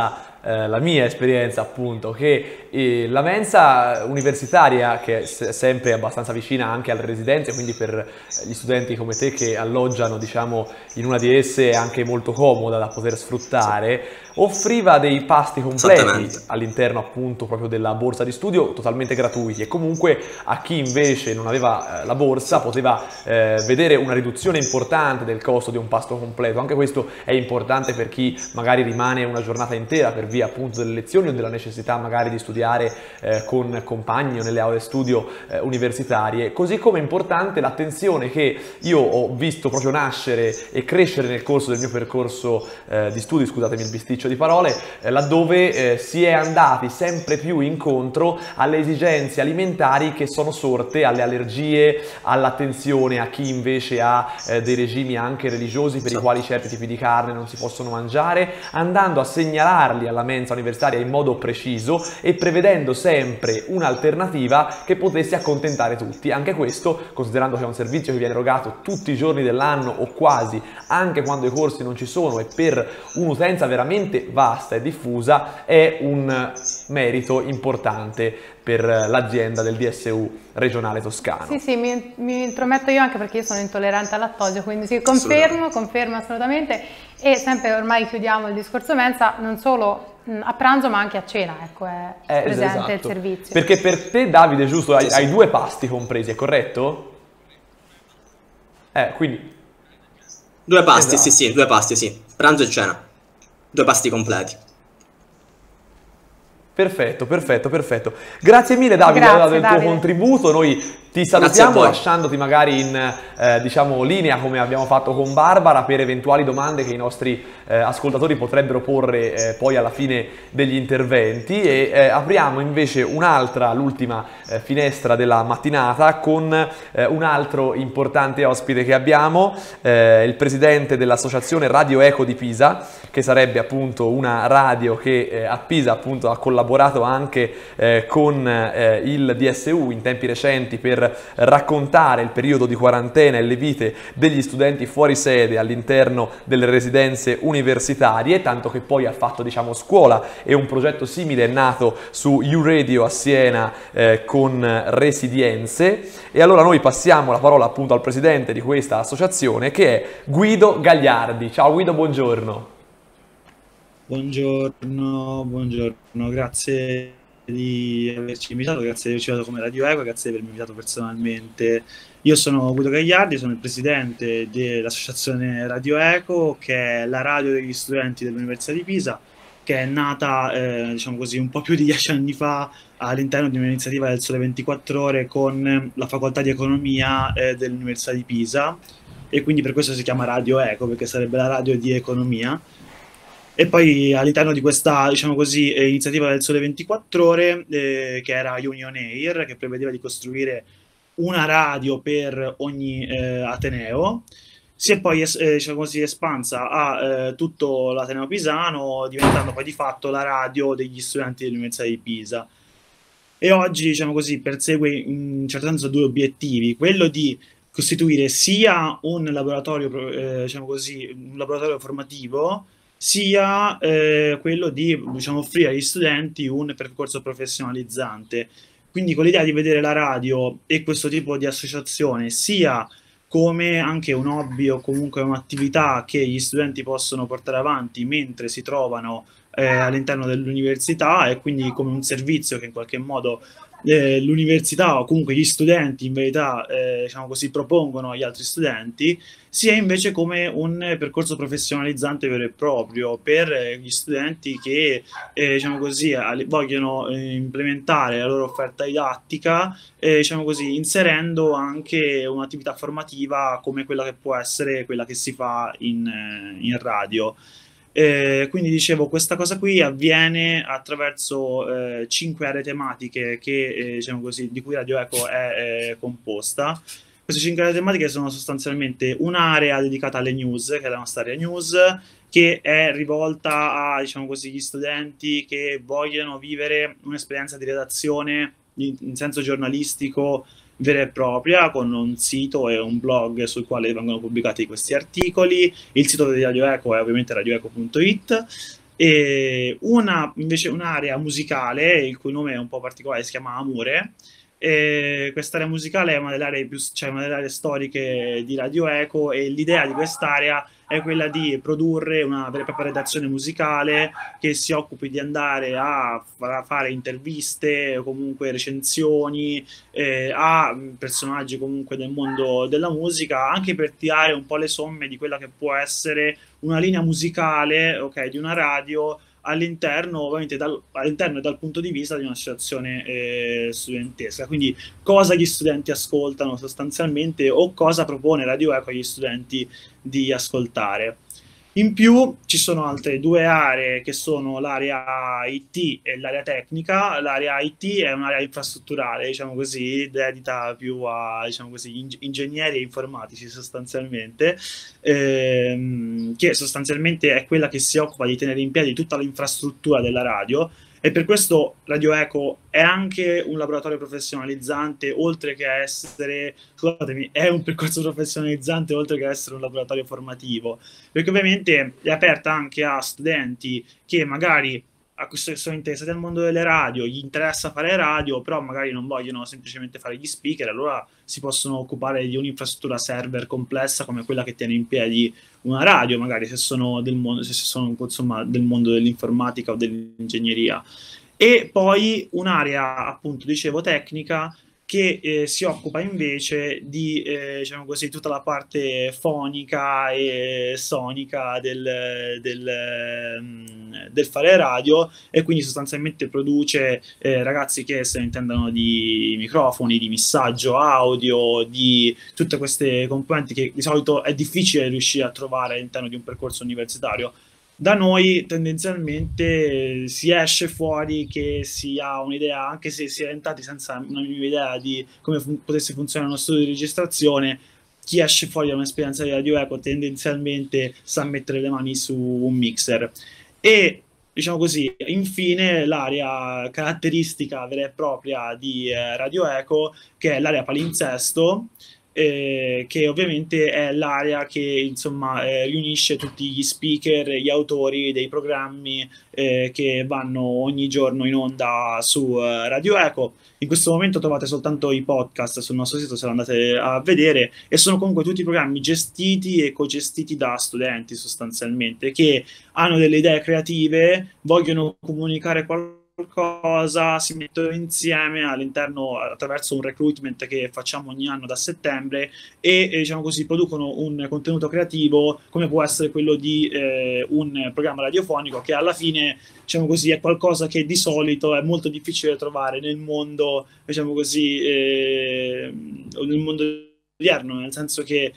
la mia esperienza appunto, che la mensa universitaria, che è sempre abbastanza vicina anche alle residenze, quindi per gli studenti come te che alloggiano diciamo in una di esse, è anche molto comoda da poter sfruttare, offriva dei pasti completi all'interno appunto proprio della borsa di studio, totalmente gratuiti, e comunque a chi invece non aveva la borsa poteva vedere una riduzione importante del costo di un pasto completo. Anche questo è importante per chi magari rimane una giornata intera per via appunto delle lezioni o della necessità magari di studiare con compagni o nelle aule studio universitarie. Così come è importante l'attenzione che io ho visto proprio nascere e crescere nel corso del mio percorso di studi, scusatemi il bisticcio di parole, laddove si è andati sempre più incontro alle esigenze alimentari che sono sorte, alle allergie, all'attenzione a chi invece ha dei regimi anche religiosi per i quali certi tipi di carne non si possono mangiare, andando a segnalarli alla mensa universitaria in modo preciso e prevedendo sempre un'alternativa che potesse accontentare tutti. Anche questo, considerando che è un servizio che viene erogato tutti i giorni dell'anno o quasi, anche quando i corsi non ci sono, e per un'utenza veramente vasta e diffusa, è un merito importante per l'azienda del DSU regionale toscano. Sì, sì, mi intrometto io anche perché io sono intollerante al lattosio, quindi sì, confermo assolutamente. E sempre ormai chiudiamo il discorso mensa, non solo a pranzo ma anche a cena, ecco, è presente esatto. il servizio. Perché per te, Davide, giusto, hai due pasti compresi, è corretto? Quindi... Due pasti, esatto. sì, due pasti, sì. Pranzo e cena. Due pasti completi. Perfetto. Grazie mille Davide del tuo contributo. Noi ti salutiamo lasciandoti magari in diciamo, linea, come abbiamo fatto con Barbara, per eventuali domande che i nostri ascoltatori potrebbero porre poi alla fine degli interventi, e apriamo invece un'altra, l'ultima finestra della mattinata, con un altro importante ospite che abbiamo, il presidente dell'associazione Radio Eco di Pisa, che sarebbe appunto una radio che a Pisa appunto ha collaborato anche con il DSU in tempi recenti per raccontare il periodo di quarantena e le vite degli studenti fuori sede all'interno delle residenze universitarie, tanto che poi ha fatto diciamo scuola, e un progetto simile è nato su U-Radio a Siena con Residenze. E allora noi passiamo la parola appunto al presidente di questa associazione, che è Guido Gagliardi. Ciao Guido, buongiorno. Buongiorno, grazie di averci invitato, grazie di averci invitato come Radio Eco, grazie di avermi invitato personalmente. Io sono Guido Gagliardi, sono il presidente dell'associazione Radio Eco, che è la radio degli studenti dell'Università di Pisa, che è nata diciamo così un po' più di 10 anni fa all'interno di un'iniziativa del Sole 24 Ore con la facoltà di economia dell'Università di Pisa, e quindi per questo si chiama Radio Eco, perché sarebbe la radio di economia. E poi all'interno di questa, diciamo così, iniziativa del Sole 24 Ore, che era Union Air, che prevedeva di costruire una radio per ogni Ateneo, si è poi diciamo così, espansa a tutto l'Ateneo pisano, diventando poi di fatto la radio degli studenti dell'Università di Pisa. E oggi, diciamo così, persegue in un certo senso due obiettivi: quello di costituire sia un laboratorio, diciamo così, un laboratorio formativo, sia quello di, diciamo, offrire agli studenti un percorso professionalizzante. Quindi con l'idea di vedere la radio e questo tipo di associazione sia come anche un hobby o comunque un'attività che gli studenti possono portare avanti mentre si trovano all'interno dell'università, e quindi come un servizio che in qualche modo l'università o comunque gli studenti in verità diciamo così, propongono agli altri studenti, sia invece come un percorso professionalizzante vero e proprio per gli studenti che diciamo così, vogliono implementare la loro offerta didattica, diciamo così, inserendo anche un'attività formativa come quella che può essere quella che si fa in radio. Quindi dicevo, questa cosa qui avviene attraverso 5 aree tematiche che, diciamo così, di cui Radio Eco è composta. Queste 5 aree tematiche sono sostanzialmente un'area dedicata alle news, che è la nostra area news, che è rivolta a, diciamo così, gli studenti che vogliono vivere un'esperienza di redazione in senso giornalistico vera e propria, con un sito e un blog sul quale vengono pubblicati questi articoli. Il sito di Radio Eco è ovviamente radioeco.it. e invece un'area musicale, il cui nome è un po' particolare, si chiama Amore. Quest'area musicale è una delle aree cioè una delle aree storiche di Radio Eco, e l'idea di quest'area è quella di produrre una vera e propria redazione musicale che si occupi di andare a fare interviste o comunque recensioni a personaggi comunque del mondo della musica, anche per tirare un po' le somme di quella che può essere una linea musicale, ok, di una radio all'interno, ovviamente all'interno e dal punto di vista di un'associazione studentesca. Quindi cosa gli studenti ascoltano sostanzialmente, o cosa propone Radio Eco agli studenti di ascoltare. In più ci sono altre due aree, che sono l'area IT e l'area tecnica. L'area IT è un'area infrastrutturale, diciamo così, dedita più a, diciamo così, ingegneri e informatici sostanzialmente, che sostanzialmente è quella che si occupa di tenere in piedi tutta l'infrastruttura della radio. E per questo Radio Eco è anche un laboratorio professionalizzante, oltre che essere, scusatemi, è un percorso professionalizzante oltre che essere un laboratorio formativo, perché ovviamente è aperta anche a studenti che magari sono interessati al mondo delle radio, gli interessa fare radio, però magari non vogliono semplicemente fare gli speaker, allora si possono occupare di un'infrastruttura server complessa come quella che tiene in piedi una radio, magari se sono del mondo, se sono insomma del mondo dell'informatica o dell'ingegneria. E poi un'area, appunto, dicevo, tecnica, che si occupa invece di, diciamo così, tutta la parte fonica e sonica del fare radio, e quindi sostanzialmente produce ragazzi che se ne intendano di microfoni, di missaggio audio, di tutte queste componenti che di solito è difficile riuscire a trovare all'interno di un percorso universitario. Da noi tendenzialmente si esce fuori che si ha un'idea, anche se si è entrati senza una minima idea di come potesse funzionare uno studio di registrazione, chi esce fuori da un'esperienza di Radio Eco tendenzialmente sa mettere le mani su un mixer. E diciamo così, infine l'area caratteristica vera e propria di Radio Eco, che è l'area palinsesto, che ovviamente è l'area che insomma riunisce tutti gli speaker, gli autori dei programmi che vanno ogni giorno in onda su Radio Eco. In questo momento trovate soltanto i podcast sul nostro sito, se lo andate a vedere, e sono comunque tutti programmi gestiti e co-gestiti da studenti sostanzialmente, che hanno delle idee creative, vogliono comunicare qualcosa, si mettono insieme all'interno attraverso un recruitment che facciamo ogni anno da settembre, e diciamo così producono un contenuto creativo come può essere quello di un programma radiofonico, che alla fine, diciamo così, è qualcosa che di solito è molto difficile trovare nel mondo, diciamo così, nel mondo odierno, nel senso che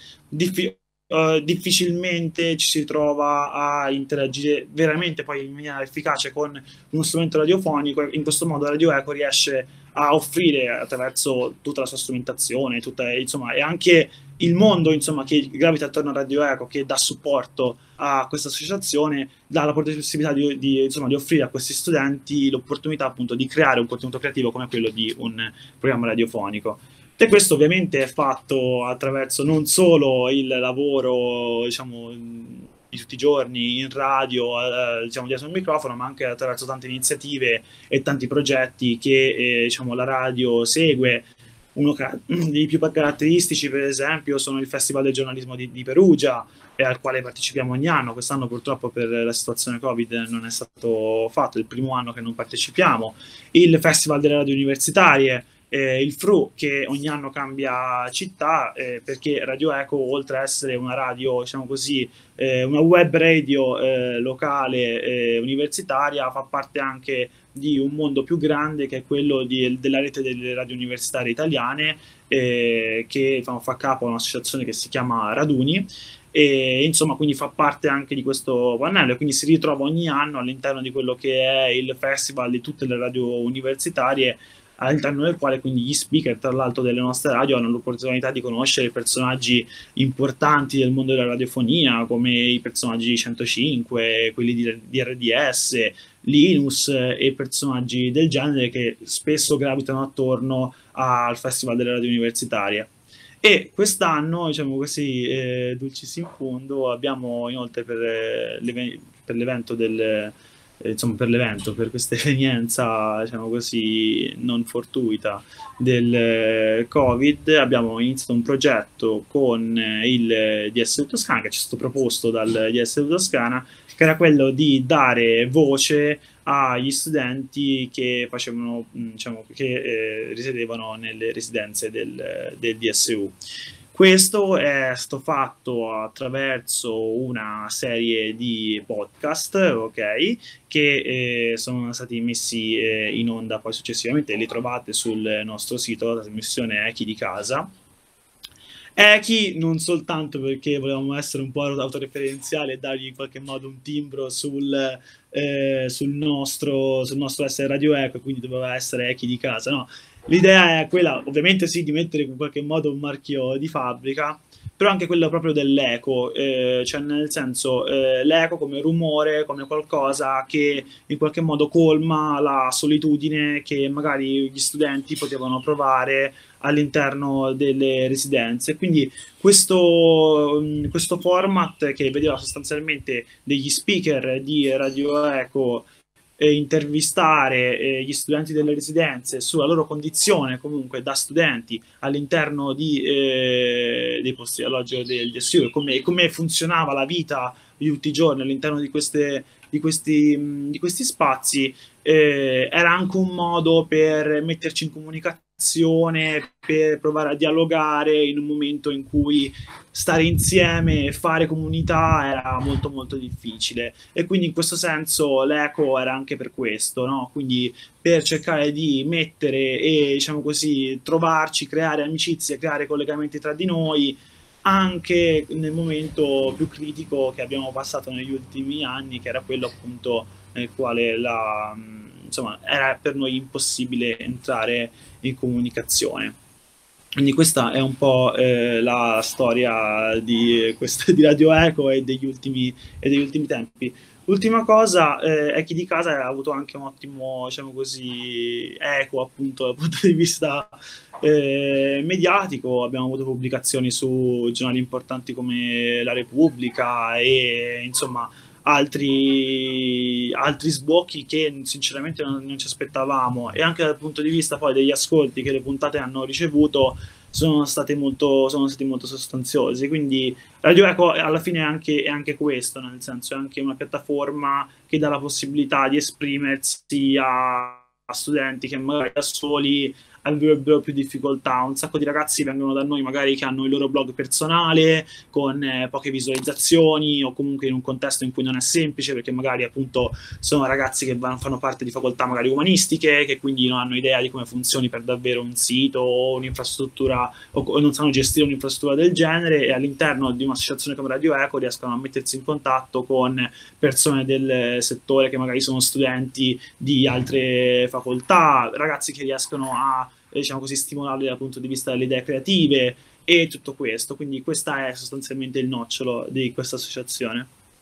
difficilmente ci si trova a interagire veramente poi in maniera efficace con uno strumento radiofonico. In questo modo Radio Eco riesce a offrire, attraverso tutta la sua strumentazione, insomma, e anche il mondo, insomma, che gravita attorno a Radio Eco, che dà supporto a questa associazione, dà la possibilità insomma, di offrire a questi studenti l'opportunità appunto di creare un contenuto creativo come quello di un programma radiofonico. E questo ovviamente è fatto attraverso non solo il lavoro, diciamo, di tutti i giorni in radio, diciamo, dietro il microfono, ma anche attraverso tante iniziative e tanti progetti che diciamo, la radio segue. Uno dei più caratteristici, per esempio, sono il Festival del giornalismo di Perugia, al quale partecipiamo ogni anno. Quest'anno purtroppo per la situazione Covid non è stato fatto, è il primo anno che non partecipiamo. Il Festival delle radio universitarie, il FRU, che ogni anno cambia città, perché Radio Eco, oltre a essere una radio, diciamo così, una web radio locale universitaria, fa parte anche di un mondo più grande, che è quello della rete delle radio universitarie italiane, che fa capo a un'associazione che si chiama Raduni, e insomma quindi fa parte anche di questo pannello, e quindi si ritrova ogni anno all'interno di quello che è il festival di tutte le radio universitarie, all'interno del quale quindi gli speaker, tra l'altro, delle nostre radio hanno l'opportunità di conoscere personaggi importanti del mondo della radiofonia, come i personaggi di 105, quelli di RDS, Linus e personaggi del genere, che spesso gravitano attorno al Festival delle radio universitarie. E quest'anno, diciamo così, dulcis in fundo, abbiamo inoltre per l'evento insomma, per questa evenienza, diciamo così, non fortuita del Covid, abbiamo iniziato un progetto con il DSU Toscana, che ci è stato proposto dal DSU Toscana, che era quello di dare voce agli studenti che facevano, diciamo, che risiedevano nelle residenze del DSU. Questo è stato fatto attraverso una serie di podcast, ok, che sono stati messi in onda poi successivamente, li trovate sul nostro sito, la trasmissione Echi di Casa. Echi non soltanto perché volevamo essere un po' autoreferenziali e dargli in qualche modo un timbro sul nostro essere Radio Eco, quindi doveva essere Echi di Casa, no? L'idea è quella, ovviamente sì, di mettere in qualche modo un marchio di fabbrica, però anche quello proprio dell'eco, cioè nel senso l'eco come rumore, come qualcosa che in qualche modo colma la solitudine che magari gli studenti potevano provare all'interno delle residenze. Quindi questo format, che vedeva sostanzialmente degli speaker di Radio Eco intervistare gli studenti delle residenze sulla loro condizione comunque da studenti all'interno dei posti di alloggio del DSU, e come funzionava la vita di tutti i giorni all'interno di questi spazi, era anche un modo per metterci in comunicazione, per provare a dialogare in un momento in cui stare insieme e fare comunità era molto molto difficile, e quindi in questo senso l'eco era anche per questo, no? Quindi per cercare di mettere e, diciamo così, trovarci, creare amicizie, creare collegamenti tra di noi anche nel momento più critico che abbiamo passato negli ultimi anni, che era quello appunto nel quale insomma, era per noi impossibile entrare in comunicazione. Quindi questa è un po' la storia di Radio Eco e degli ultimi tempi. Ultima cosa, Echi di Casa ha avuto anche un ottimo, diciamo così, eco appunto dal punto di vista mediatico. Abbiamo avuto pubblicazioni su giornali importanti come La Repubblica e insomma altri sbocchi che sinceramente non ci aspettavamo, e anche dal punto di vista poi degli ascolti che le puntate hanno ricevuto sono stati molto sostanziosi. Quindi Radio Eco alla fine è anche questo, nel senso è anche una piattaforma che dà la possibilità di esprimersi a studenti che magari da soli avrebbero più difficoltà. Un sacco di ragazzi vengono da noi magari che hanno il loro blog personale con poche visualizzazioni, o comunque in un contesto in cui non è semplice, perché magari appunto sono ragazzi che fanno parte di facoltà magari umanistiche, che quindi non hanno idea di come funzioni per davvero un sito o un'infrastruttura, o non sanno gestire un'infrastruttura del genere, e all'interno di un'associazione come Radio Eco riescono a mettersi in contatto con persone del settore che magari sono studenti di altre facoltà, ragazzi che riescono a, diciamo così, stimolarli dal punto di vista delle idee creative e tutto questo. Quindi questa è sostanzialmente il nocciolo di questa associazione.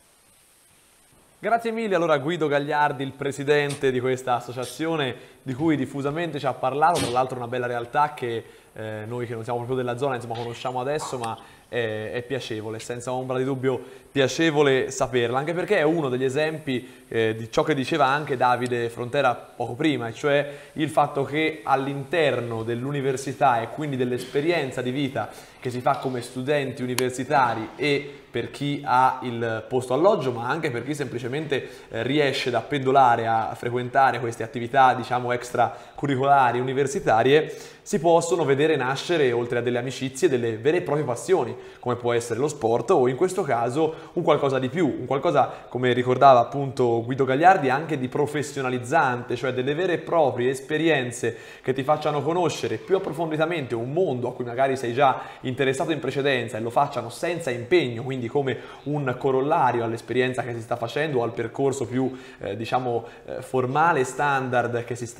Grazie mille allora Guido Gagliardi, il presidente di questa associazione di cui diffusamente ci ha parlato, tra l'altro una bella realtà che noi che non siamo proprio della zona insomma conosciamo adesso, ma è piacevole, senza ombra di dubbio piacevole saperla, anche perché è uno degli esempi di ciò che diceva anche Davide Frontera poco prima, e cioè il fatto che all'interno dell'università e quindi dell'esperienza di vita che si fa come studenti universitari, e per chi ha il posto alloggio, ma anche per chi semplicemente riesce da pendolare a frequentare queste attività, diciamo, extracurricolari universitarie, si possono vedere nascere, oltre a delle amicizie, delle vere e proprie passioni, come può essere lo sport, o in questo caso un qualcosa di più, un qualcosa, come ricordava appunto Guido Gagliardi, anche di professionalizzante, cioè delle vere e proprie esperienze che ti facciano conoscere più approfonditamente un mondo a cui magari sei già interessato in precedenza, e lo facciano senza impegno, quindi come un corollario all'esperienza che si sta facendo o al percorso più diciamo formale, standard che si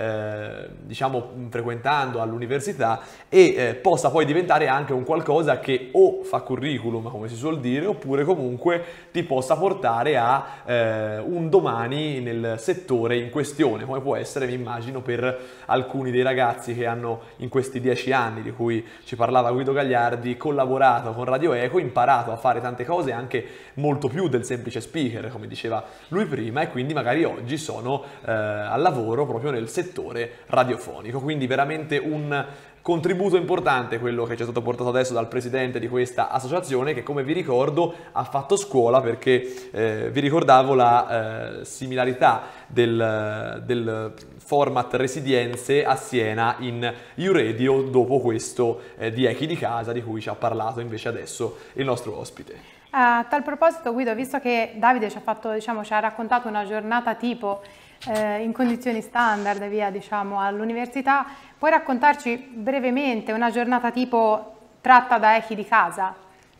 sta diciamo frequentando all'università, e possa poi diventare anche un qualcosa che che o fa curriculum, come si suol dire, oppure comunque ti possa portare a un domani nel settore in questione, come può essere, mi immagino, per alcuni dei ragazzi che hanno in questi 10 anni di cui ci parlava Guido Gagliardi collaborato con Radio Eco, imparato a fare tante cose, anche molto più del semplice speaker, come diceva lui prima, e quindi magari oggi sono al lavoro proprio nel settore radiofonico. Quindi veramente un contributo importante quello che ci è stato portato adesso dal presidente di questa associazione, che, come vi ricordo, ha fatto scuola, perché vi ricordavo la similarità del format Residenze a Siena in U-Radio dopo questo di Echi di Casa, di cui ci ha parlato invece adesso il nostro ospite. A tal proposito, Guido, visto che Davide ci ha raccontato una giornata tipo in condizioni standard via, all'università, puoi raccontarci brevemente una giornata tipo tratta da Echi di Casa?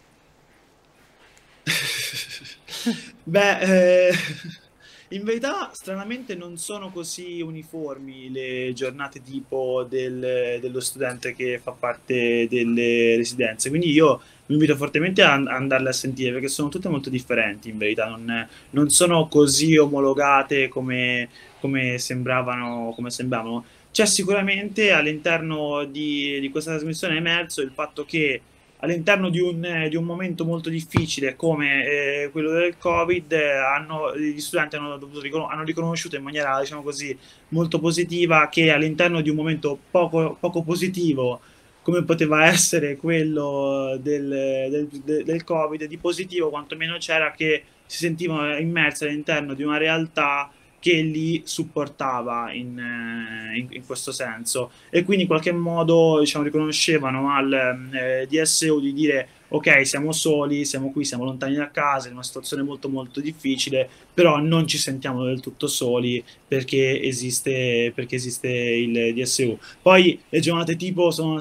Beh, in verità stranamente non sono così uniformi le giornate tipo dello studente che fa parte delle residenze, quindi io vi invito fortemente a andarle a sentire, perché sono tutte molto differenti in verità, non sono così omologate come sembravano. C'è sicuramente all'interno di questa trasmissione è emerso il fatto che all'interno di un momento molto difficile come quello del Covid, gli studenti hanno riconosciuto in maniera, diciamo così, molto positiva, che all'interno di un momento poco positivo, come poteva essere quello del Covid, di positivo quantomeno c'era che si sentivano immersi all'interno di una realtà che li supportava in questo senso, e quindi in qualche modo, diciamo, riconoscevano al DSU di dire: ok, siamo soli, siamo qui, siamo lontani da casa, in una situazione molto molto difficile, però non ci sentiamo del tutto soli perché esiste il DSU. Poi le giornate tipo sono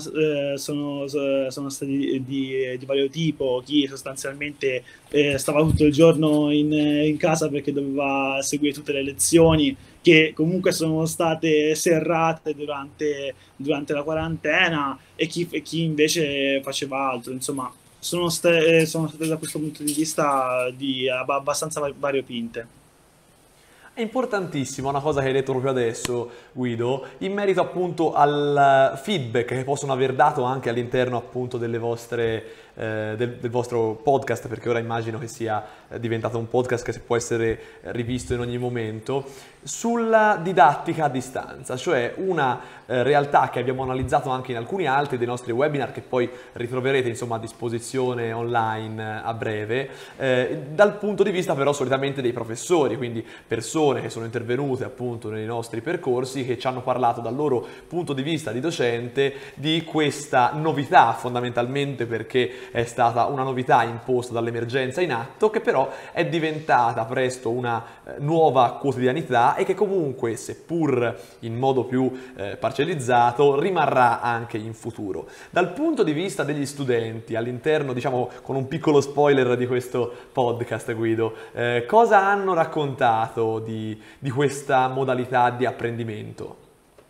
state di vario tipo. Chi sostanzialmente stava tutto il giorno in casa perché doveva seguire tutte le lezioni, che comunque sono state serrate durante la quarantena, e chi invece faceva altro. Insomma, sono state da questo punto di vista abbastanza variopinte. È importantissima una cosa che hai detto proprio adesso, Guido, in merito appunto al feedback che possono aver dato anche all'interno appunto delle vostre, del vostro podcast, perché ora immagino che sia diventato un podcast che può essere rivisto in ogni momento, sulla didattica a distanza, cioè una realtà che abbiamo analizzato anche in alcuni altri dei nostri webinar, che poi ritroverete insomma a disposizione online a breve, dal punto di vista però solitamente dei professori, quindi persone che sono intervenute appunto nei nostri percorsi, che ci hanno parlato dal loro punto di vista di docente di questa novità, fondamentalmente perché è stata una novità imposta dall'emergenza in atto, che però è diventata presto una nuova quotidianità, e che comunque, seppur in modo più parcellizzato, rimarrà anche in futuro. Dal punto di vista degli studenti, all'interno, diciamo, con un piccolo spoiler di questo podcast, Guido, cosa hanno raccontato di questa modalità di apprendimento?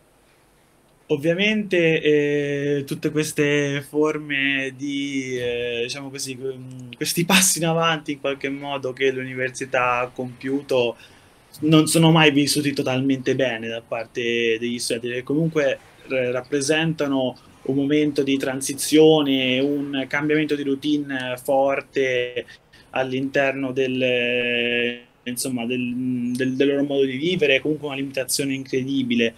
Ovviamente tutte queste forme di, diciamo così, questi passi in avanti in qualche modo che l'università ha compiuto non sono mai vissuti totalmente bene da parte degli studenti, che comunque rappresentano un momento di transizione, un cambiamento di routine forte all'interno insomma, del loro modo di vivere, comunque una limitazione incredibile.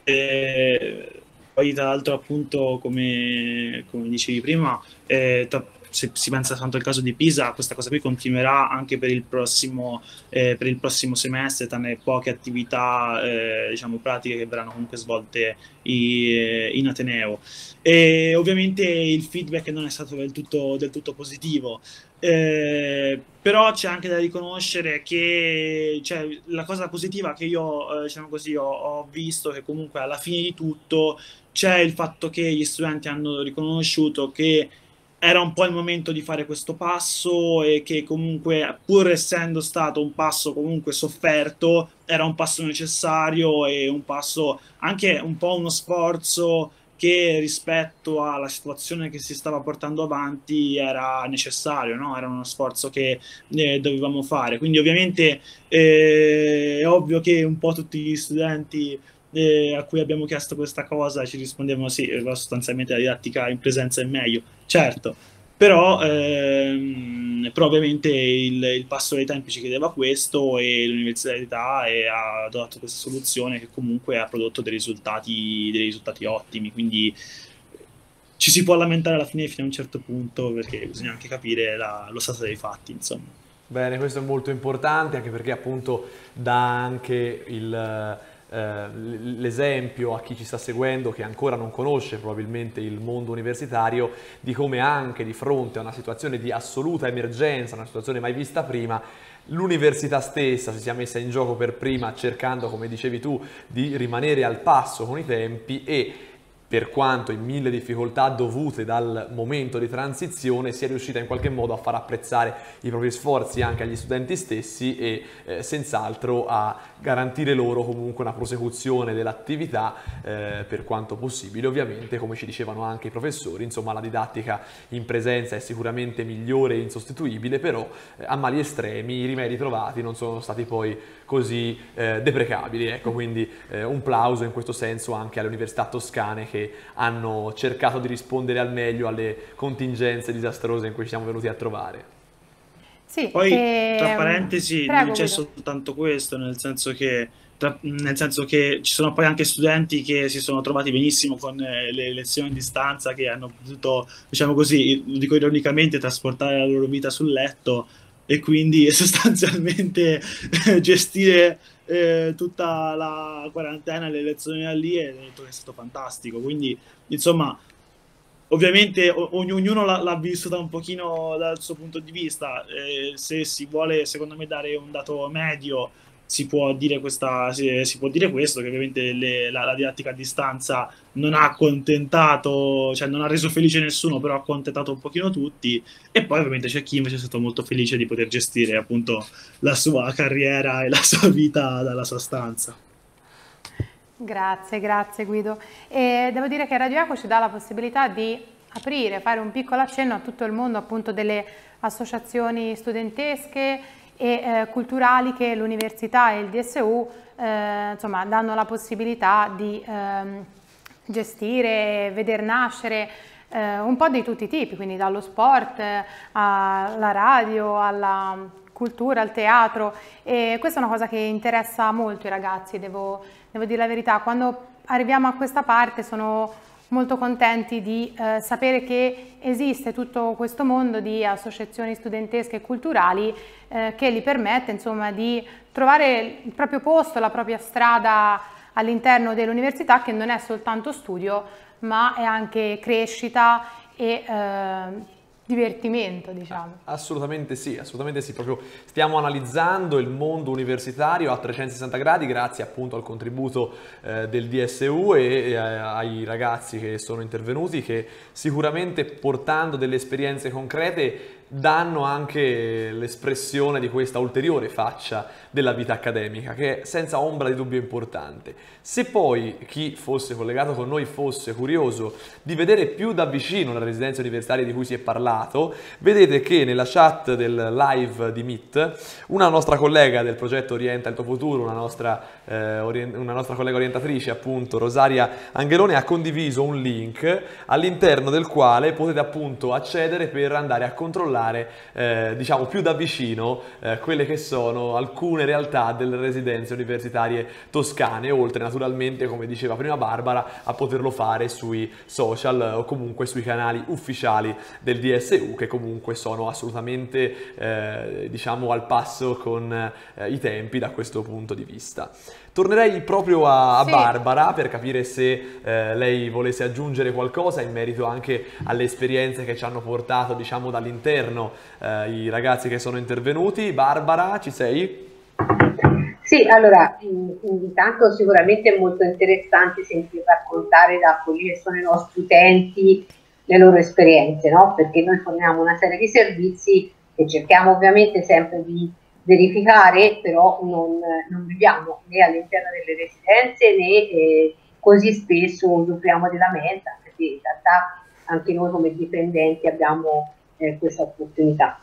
Poi tra l'altro, appunto, come dicevi prima, se si pensa tanto al caso di Pisa, questa cosa qui continuerà anche per il prossimo semestre, tranne poche attività diciamo pratiche che verranno comunque svolte in Ateneo. E ovviamente il feedback non è stato del tutto positivo, però c'è anche da riconoscere che, cioè, la cosa positiva che io diciamo così ho visto, che comunque alla fine di tutto c'è il fatto che gli studenti hanno riconosciuto che era un po' il momento di fare questo passo, e che comunque, pur essendo stato un passo comunque sofferto, era un passo necessario, e un passo, anche un po' uno sforzo che rispetto alla situazione che si stava portando avanti era necessario, no? Era uno sforzo che dovevamo fare. Quindi ovviamente è ovvio che un po' tutti gli studenti a cui abbiamo chiesto questa cosa ci rispondevano sì, sostanzialmente la didattica in presenza è meglio, certo, però ovviamente il passo dei tempi ci chiedeva questo e l'università ha adottato questa soluzione che comunque ha prodotto dei risultati ottimi, quindi ci si può lamentare alla fine fino a un certo punto perché bisogna anche capire lo stato dei fatti, insomma. Bene, questo è molto importante anche perché appunto dà anche l'esempio a chi ci sta seguendo che ancora non conosce probabilmente il mondo universitario di come anche di fronte a una situazione di assoluta emergenza, una situazione mai vista prima, l'università stessa si sia messa in gioco per prima cercando, come dicevi tu, di rimanere al passo con i tempi e per quanto in mille difficoltà dovute dal momento di transizione, si è riuscita in qualche modo a far apprezzare i propri sforzi anche agli studenti stessi e senz'altro a garantire loro comunque una prosecuzione dell'attività per quanto possibile. Ovviamente, come ci dicevano anche i professori, insomma la didattica in presenza è sicuramente migliore e insostituibile, però a mali estremi i rimedi trovati non sono stati poi così deprecabili, ecco, quindi un plauso in questo senso anche alle università toscane che hanno cercato di rispondere al meglio alle contingenze disastrose in cui ci siamo venuti a trovare. Sì, poi tra parentesi prego, non c'è soltanto questo, nel senso che ci sono poi anche studenti che si sono trovati benissimo con le lezioni a distanza, che hanno potuto, diciamo così, lo dico ironicamente, trasportare la loro vita sul letto e quindi sostanzialmente gestire tutta la quarantena, le lezioni da lì, e è stato fantastico. Quindi insomma, ovviamente ognuno l'ha vissuta un pochino dal suo punto di vista. Se si vuole, secondo me, dare un dato medio, si può dire questo, che ovviamente la didattica a distanza non ha accontentato, cioè non ha reso felice nessuno, però ha accontentato un pochino tutti. E poi ovviamente c'è chi invece è stato molto felice di poter gestire appunto la sua carriera e la sua vita dalla sua stanza. Grazie Guido. E devo dire che Radio Eco ci dà la possibilità di aprire, fare un piccolo accenno a tutto il mondo appunto delle associazioni studentesche e culturali che l'università e il DSU insomma danno la possibilità di gestire, veder nascere un po' di tutti i tipi, quindi dallo sport alla radio, alla cultura, al teatro, e questa è una cosa che interessa molto i ragazzi, devo dire la verità. Quando arriviamo a questa parte sono molto contenti di sapere che esiste tutto questo mondo di associazioni studentesche e culturali che gli permette insomma di trovare il proprio posto, la propria strada all'interno dell'università, che non è soltanto studio ma è anche crescita e divertimento, diciamo. Assolutamente sì, proprio stiamo analizzando il mondo universitario a 360 gradi grazie appunto al contributo del DSU e ai ragazzi che sono intervenuti, che sicuramente portando delle esperienze concrete danno anche l'espressione di questa ulteriore faccia della vita accademica, che è senza ombra di dubbio importante. Se poi chi fosse collegato con noi fosse curioso di vedere più da vicino le residenze universitarie di cui si è parlato, vedete che nella chat del live di Meet una nostra collega del progetto Orienta il tuo futuro, una nostra collega orientatrice appunto, Rosaria Angelone, ha condiviso un link all'interno del quale potete appunto accedere per andare a controllare diciamo più da vicino quelle che sono alcune realtà delle residenze universitarie toscane, oltre naturalmente, come diceva prima Barbara, a poterlo fare sui social o comunque sui canali ufficiali del DSU, che comunque sono assolutamente diciamo al passo con i tempi da questo punto di vista. Tornerei proprio a Barbara per capire se lei volesse aggiungere qualcosa in merito anche alle esperienze che ci hanno portato, diciamo, dall'interno i ragazzi che sono intervenuti. Barbara, ci sei? Sì, allora, intanto sicuramente è molto interessante sentire raccontare da quelli che sono i nostri utenti le loro esperienze, no? Perché noi forniamo una serie di servizi che cerchiamo ovviamente sempre di verificare, però non viviamo né all'interno delle residenze né così spesso soffriamo della mensa, perché in realtà anche noi come dipendenti abbiamo questa opportunità.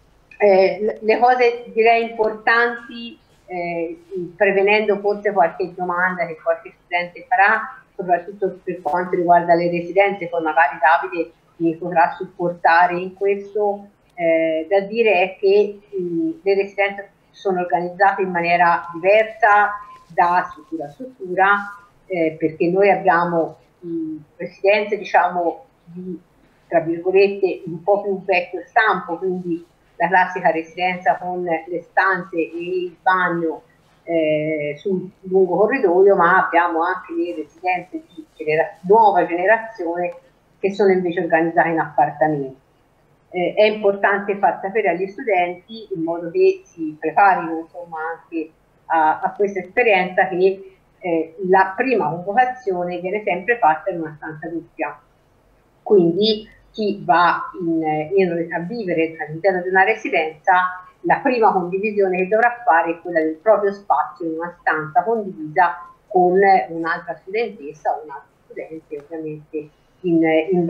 Le cose direi importanti, prevenendo forse qualche domanda che qualche studente farà, soprattutto per quanto riguarda le residenze, poi magari Davide mi potrà supportare in questo, da dire è che le residenze sono organizzate in maniera diversa da struttura a struttura, perché noi abbiamo residenze, diciamo, di, tra virgolette, un po' più vecchio stampo, quindi la classica residenza con le stanze e il bagno sul lungo corridoio, ma abbiamo anche le residenze di nuova generazione che sono invece organizzate in appartamenti. È importante far sapere agli studenti, in modo che si preparino insomma anche a questa esperienza, che la prima convocazione viene sempre fatta in una stanza doppia, quindi chi va a vivere all'interno di una residenza, la prima condivisione che dovrà fare è quella del proprio spazio in una stanza condivisa con un'altra studentessa o un altro studente, ovviamente in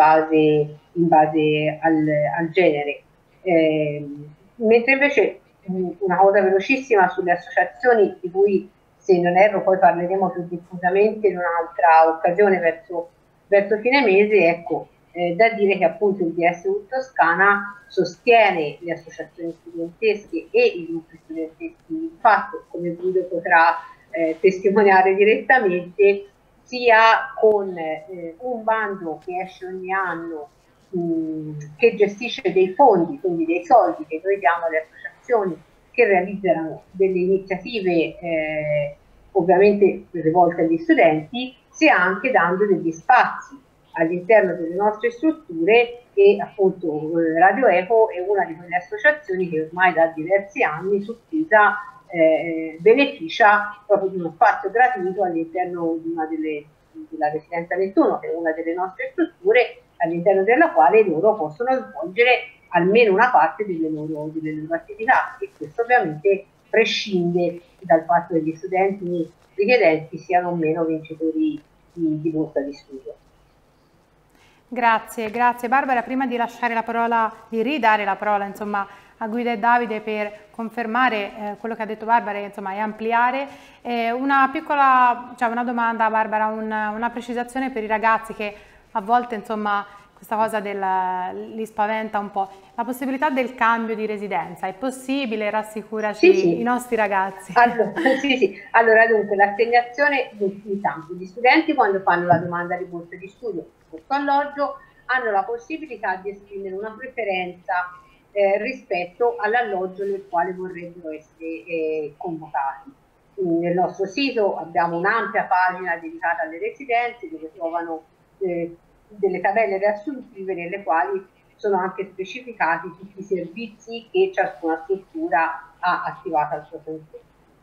base al genere. Mentre invece una cosa velocissima sulle associazioni, di cui se non erro poi parleremo più diffusamente in un'altra occasione verso fine mese, ecco, da dire che appunto il DSU Toscana sostiene le associazioni studentesche e i gruppi studenteschi. Infatti, come Guido potrà testimoniare direttamente, sia con un bando che esce ogni anno, che gestisce dei fondi, quindi dei soldi che noi diamo alle associazioni che realizzano delle iniziative ovviamente rivolte agli studenti, sia anche dando degli spazi all'interno delle nostre strutture, e appunto Radio Eco è una di quelle associazioni che ormai da diversi anni su Pisa beneficia proprio di uno spazio gratuito all'interno di della Residenza 21, che è una delle nostre strutture, all'interno della quale loro possono svolgere almeno una parte delle loro attività, e questo ovviamente prescinde dal fatto che gli studenti richiedenti siano o meno vincitori di borsa di studio. Grazie, grazie Barbara. Prima di lasciare la parola, di ridare la parola insomma a Guido e Davide per confermare quello che ha detto Barbara insomma, e ampliare, una piccola, cioè una domanda Barbara, una precisazione per i ragazzi che a volte insomma questa cosa li spaventa un po'. La possibilità del cambio di residenza è possibile? Rassicuraci sì. I nostri ragazzi. Allora, sì. Allora dunque l'assegnazione intanto gli studenti, quando fanno la domanda di borsa di studio, questo alloggio, hanno la possibilità di esprimere una preferenza rispetto all'alloggio nel quale vorrebbero essere convocati. Nel nostro sito abbiamo un'ampia pagina dedicata alle residenze, dove trovano delle tabelle riassuntive nelle quali sono anche specificati tutti i servizi che ciascuna struttura ha attivato al suo tempo.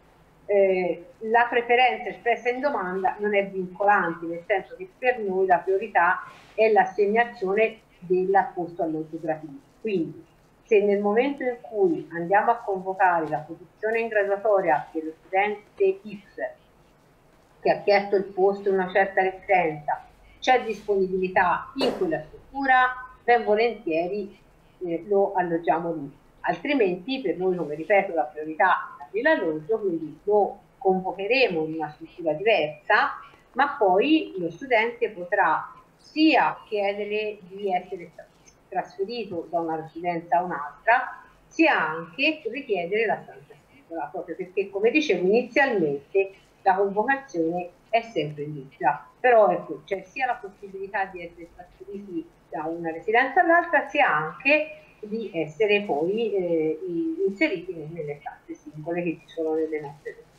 La preferenza espressa in domanda non è vincolante, nel senso che per noi la priorità è l'assegnazione del posto alloggio gratuito. Quindi se nel momento in cui andiamo a convocare la posizione in graduatoria dello studente X che ha chiesto il posto in una certa residenza, c'è disponibilità in quella struttura, ben volentieri lo alloggiamo lì. Altrimenti per noi, come ripeto, la priorità è l'alloggio, quindi lo convocheremo in una struttura diversa, ma poi lo studente potrà sia chiedere di essere trasferito da una residenza a un'altra, sia anche richiedere la stanza singola, proprio perché, come dicevo inizialmente, la convocazione è sempre libera, però ecco, c'è sia la possibilità di essere trasferiti da una residenza all'altra, sia anche di essere poi inseriti nelle stanze singole che ci sono nelle nostre residenze.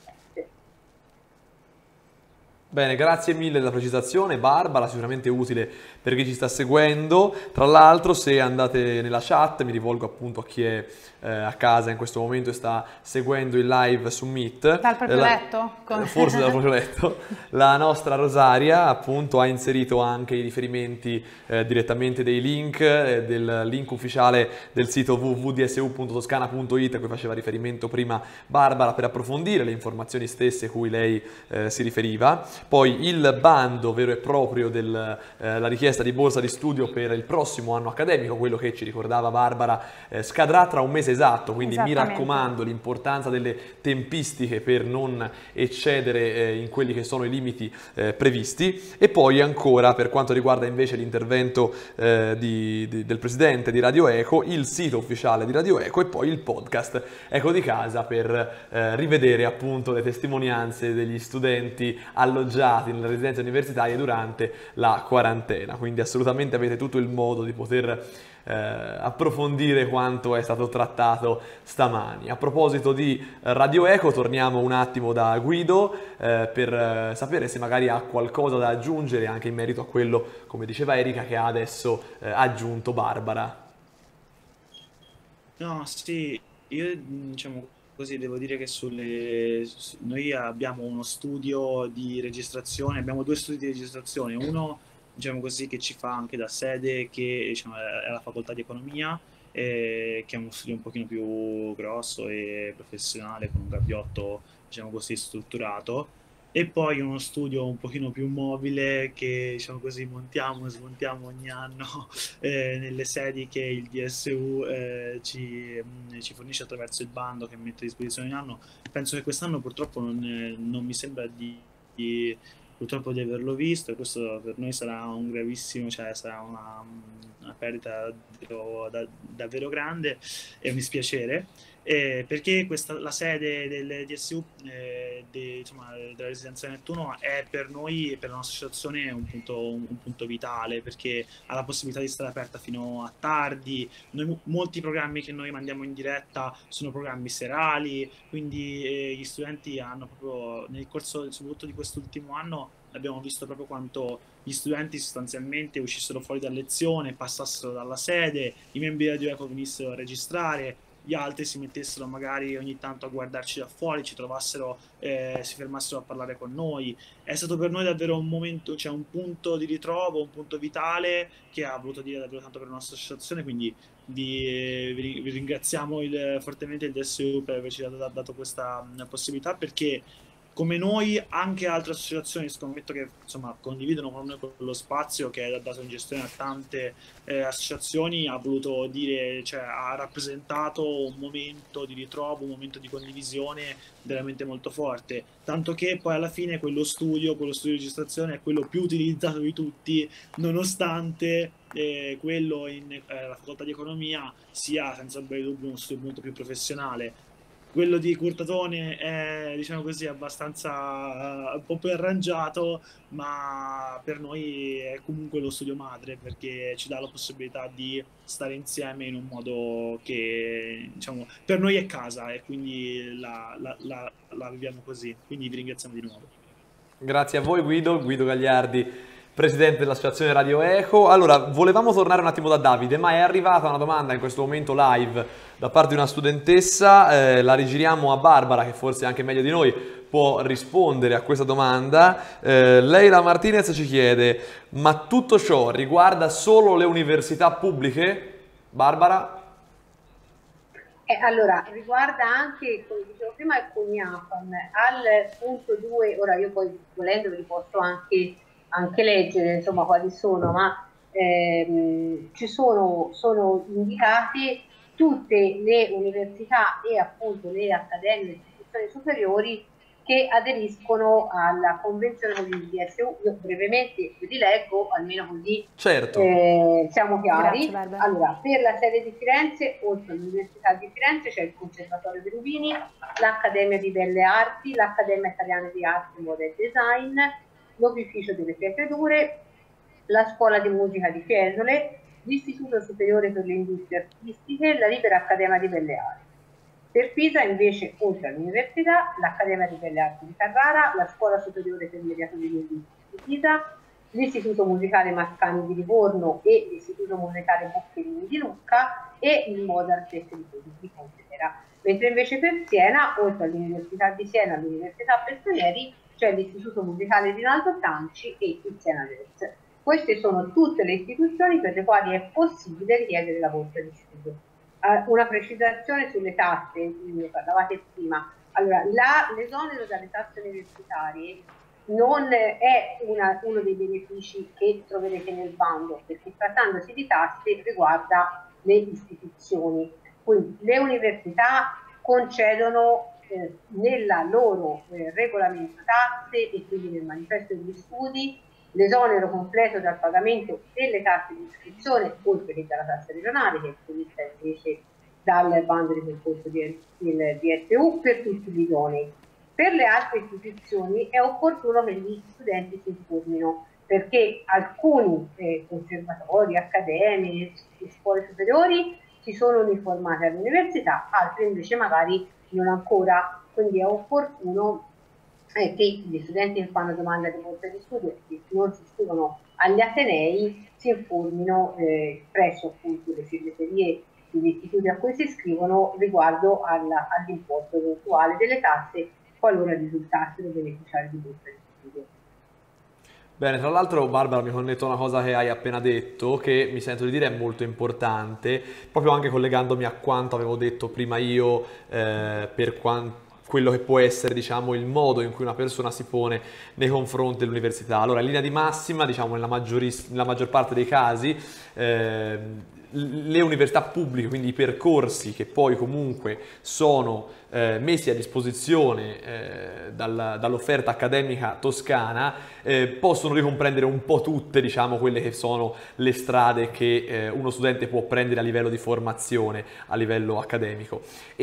Bene, grazie mille della precisazione Barbara, sicuramente utile per chi ci sta seguendo. Tra l'altro, se andate nella chat, mi rivolgo appunto a chi è a casa in questo momento e sta seguendo il live su Meet. Dal proprio letto? Forse dal proprio letto. La nostra Rosaria appunto ha inserito anche i riferimenti direttamente dei link, del link ufficiale del sito www.dsu.toscana.it a cui faceva riferimento prima Barbara, per approfondire le informazioni stesse a cui lei si riferiva. poi il bando vero e proprio della richiesta di borsa di studio per il prossimo anno accademico, quello che ci ricordava Barbara, scadrà tra un mese esatto, quindi mi raccomando l'importanza delle tempistiche per non eccedere in quelli che sono i limiti previsti. E poi ancora, per quanto riguarda invece l'intervento del presidente di Radio Eco, il sito ufficiale di Radio Eco e poi il podcast Eco di Casa per rivedere appunto le testimonianze degli studenti alloggiati nelle residenze universitarie durante la quarantena. Quindi assolutamente avete tutto il modo di poter approfondire quanto è stato trattato stamani. A proposito di Radio Eco, torniamo un attimo da Guido per sapere se magari ha qualcosa da aggiungere anche in merito a quello, come diceva Erika, che ha adesso aggiunto Barbara. No, sì, io diciamo così devo dire che noi abbiamo uno studio di registrazione, abbiamo due studi di registrazione, uno diciamo così che ci fa anche da sede, che diciamo, è la facoltà di economia, che è uno studio un pochino più grosso e professionale, con un gabbiotto diciamo così strutturato, e poi uno studio un pochino più mobile che diciamo così montiamo e smontiamo ogni anno nelle sedi che il DSU ci fornisce attraverso il bando che mette a disposizione ogni anno. Penso che quest'anno purtroppo non mi sembra purtroppo di averlo visto, e questo per noi sarà un gravissimo, cioè sarà una perdita davvero grande e un dispiacere, perché la sede del DSU, insomma, della Residenza Nettuno, è per noi e per la nostra associazione un punto vitale, perché ha la possibilità di stare aperta fino a tardi. Molti programmi che noi mandiamo in diretta sono programmi serali, quindi gli studenti hanno proprio, nel corso soprattutto di quest'ultimo anno, abbiamo visto proprio quanto gli studenti sostanzialmente uscissero fuori da lezione, passassero dalla sede, i membri di Radio Eco venissero a registrare, gli altri si mettessero magari ogni tanto a guardarci da fuori, ci trovassero, si fermassero a parlare con noi. È stato per noi davvero un momento, cioè un punto di ritrovo, un punto vitale che ha voluto dire davvero tanto per la nostra associazione, quindi vi ringraziamo fortemente il DSU per averci dato questa possibilità, perché come noi anche altre associazioni, scommetto che insomma condividono con noi quello spazio che è dato in gestione a tante associazioni, ha voluto dire, cioè ha rappresentato un momento di ritrovo, un momento di condivisione veramente molto forte, tanto che poi alla fine quello studio di registrazione è quello più utilizzato di tutti, nonostante quello in la facoltà di economia sia senza ombra di dubbio uno studio molto più professionale. Quello di Curtatone è, diciamo così, abbastanza un po' più arrangiato, ma per noi è comunque lo studio madre, perché ci dà la possibilità di stare insieme in un modo che, diciamo, per noi è casa, e quindi la viviamo così. Quindi vi ringraziamo di nuovo. Grazie a voi Guido Gagliardi, presidente dell'associazione Radio Eco. Allora, volevamo tornare un attimo da Davide, ma è arrivata una domanda in questo momento live da parte di una studentessa, la rigiriamo a Barbara, che forse anche meglio di noi può rispondere a questa domanda. Leila Martinez ci chiede: ma tutto ciò riguarda solo le università pubbliche? Barbara? Allora, riguarda anche, come dicevo prima, il CUNIAFAM. Al punto 2, ora io poi volendo ve li posso anche leggere, insomma, quali sono, ma sono indicate tutte le università e appunto le accademie e istituzioni superiori che aderiscono alla convenzione con il DSU. Io brevemente ve li leggo, almeno così certo. Siamo chiari. Grazie, allora, per la sede di Firenze, oltre all'Università di Firenze, c'è il Conservatorio di Rubini, l'Accademia di Belle Arti, l'Accademia Italiana di Arte, Moda e Design, l'Opificio delle Fiacchetture, la Scuola di Musica di Fiesole, l'Istituto Superiore per le Industrie Artistiche e la Libera Accademia di Belle Arti. Per Pisa invece, oltre all'Università, l'Accademia di Belle Arti di Carrara, la Scuola Superiore per Mediatori di Pisa, l'Istituto Musicale Mascagni di Livorno e l'Istituto Musicale Boccherini di Lucca e il Mozart Festival di Pontedera. Mentre invece per Siena, oltre all'Università di Siena e all'Università Pestonieri, c'è l'Istituto Musicale di Rinaldo Tanci e il Siena Jazz. Queste sono tutte le istituzioni per le quali è possibile richiedere la borsa di studio. Una precisazione sulle tasse, ne parlavate prima. Allora, l'esonero dalle tasse universitarie non è uno dei benefici che troverete nel bando, perché trattandosi di tasse riguarda le istituzioni. Quindi le università concedono nella loro regolamento tasse e quindi nel manifesto degli studi l'esonero completo dal pagamento delle tasse di iscrizione, oltre che dalla tassa regionale, che è prevista invece dal bando di concorso del DSU per tutti gli idonei. Per le altre istituzioni è opportuno che gli studenti si informino, perché alcuni conservatori, accademie, scuole superiori si sono uniformati all'università, altri invece magari non ancora, quindi è opportuno che gli studenti che fanno domanda di borsa di studio e che non si iscrivono agli atenei si informino presso appunto le segreterie degli istituti a cui si iscrivono riguardo all'importo eventuale delle tasse qualora risultassero beneficiari di borsa di studio. Bene, tra l'altro Barbara mi ha connetto una cosa che hai appena detto, che mi sento di dire è molto importante, proprio anche collegandomi a quanto avevo detto prima io per quello che può essere, diciamo, il modo in cui una persona si pone nei confronti dell'università. Allora, in linea di massima, diciamo, nella maggior parte dei casi, le università pubbliche, quindi i percorsi che poi comunque sono messi a disposizione dall'offerta accademica toscana possono ricomprendere un po' tutte, diciamo, quelle che sono le strade che uno studente può prendere a livello di formazione, a livello accademico,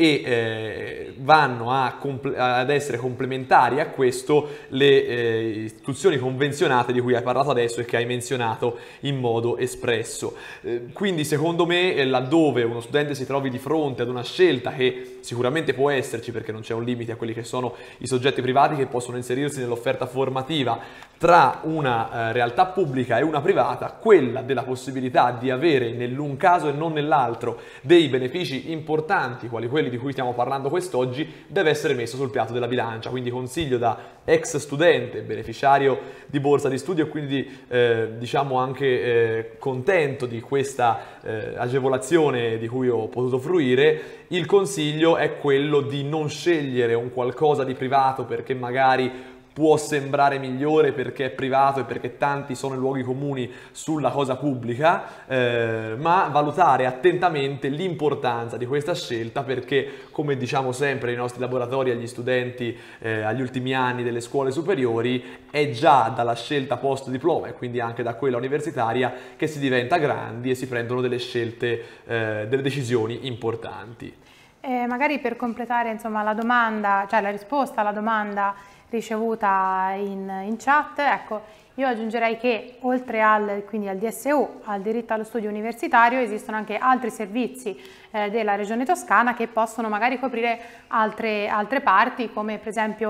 e vanno ad essere complementari a questo le istituzioni convenzionate di cui hai parlato adesso e che hai menzionato in modo espresso. Quindi secondo me, laddove uno studente si trovi di fronte ad una scelta che sicuramente può esserci, perché non c'è un limite a quelli che sono i soggetti privati che possono inserirsi nell'offerta formativa tra una realtà pubblica e una privata, quella della possibilità di avere nell'un caso e non nell'altro dei benefici importanti, quali quelli di cui stiamo parlando quest'oggi, deve essere messo sul piatto della bilancia. Quindi consiglio, da ex studente, beneficiario di borsa di studio e quindi diciamo anche contento di questa agevolazione di cui ho potuto fruire, il consiglio è quello di non scegliere un qualcosa di privato perché magari può sembrare migliore perché è privato e perché tanti sono i luoghi comuni sulla cosa pubblica, ma valutare attentamente l'importanza di questa scelta, perché, come diciamo sempre nei nostri laboratori agli studenti agli ultimi anni delle scuole superiori, è già dalla scelta post diploma e quindi anche da quella universitaria che si diventa grandi e si prendono delle scelte, delle decisioni importanti. Magari per completare, insomma, la domanda, cioè la risposta alla domanda ricevuta in chat, ecco, io aggiungerei che oltre quindi al DSU, al diritto allo studio universitario, esistono anche altri servizi della Regione Toscana che possono magari coprire altre parti, come per esempio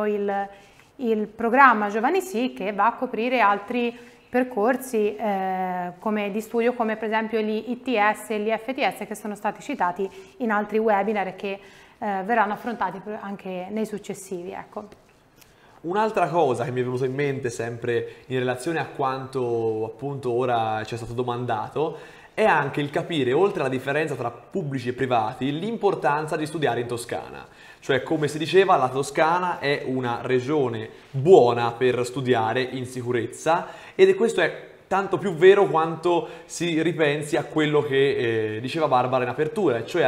il programma Giovani Sì, che va a coprire altri percorsi di studio, come per esempio gli ITS e gli FTS, che sono stati citati in altri webinar e che verranno affrontati anche nei successivi, ecco. Un'altra cosa che mi è venuta in mente sempre in relazione a quanto appunto ora ci è stato domandato è anche il capire, oltre alla differenza tra pubblici e privati, l'importanza di studiare in Toscana. Cioè, come si diceva, la Toscana è una regione buona per studiare in sicurezza, ed questo è tanto più vero quanto si ripensi a quello che diceva Barbara in apertura, cioè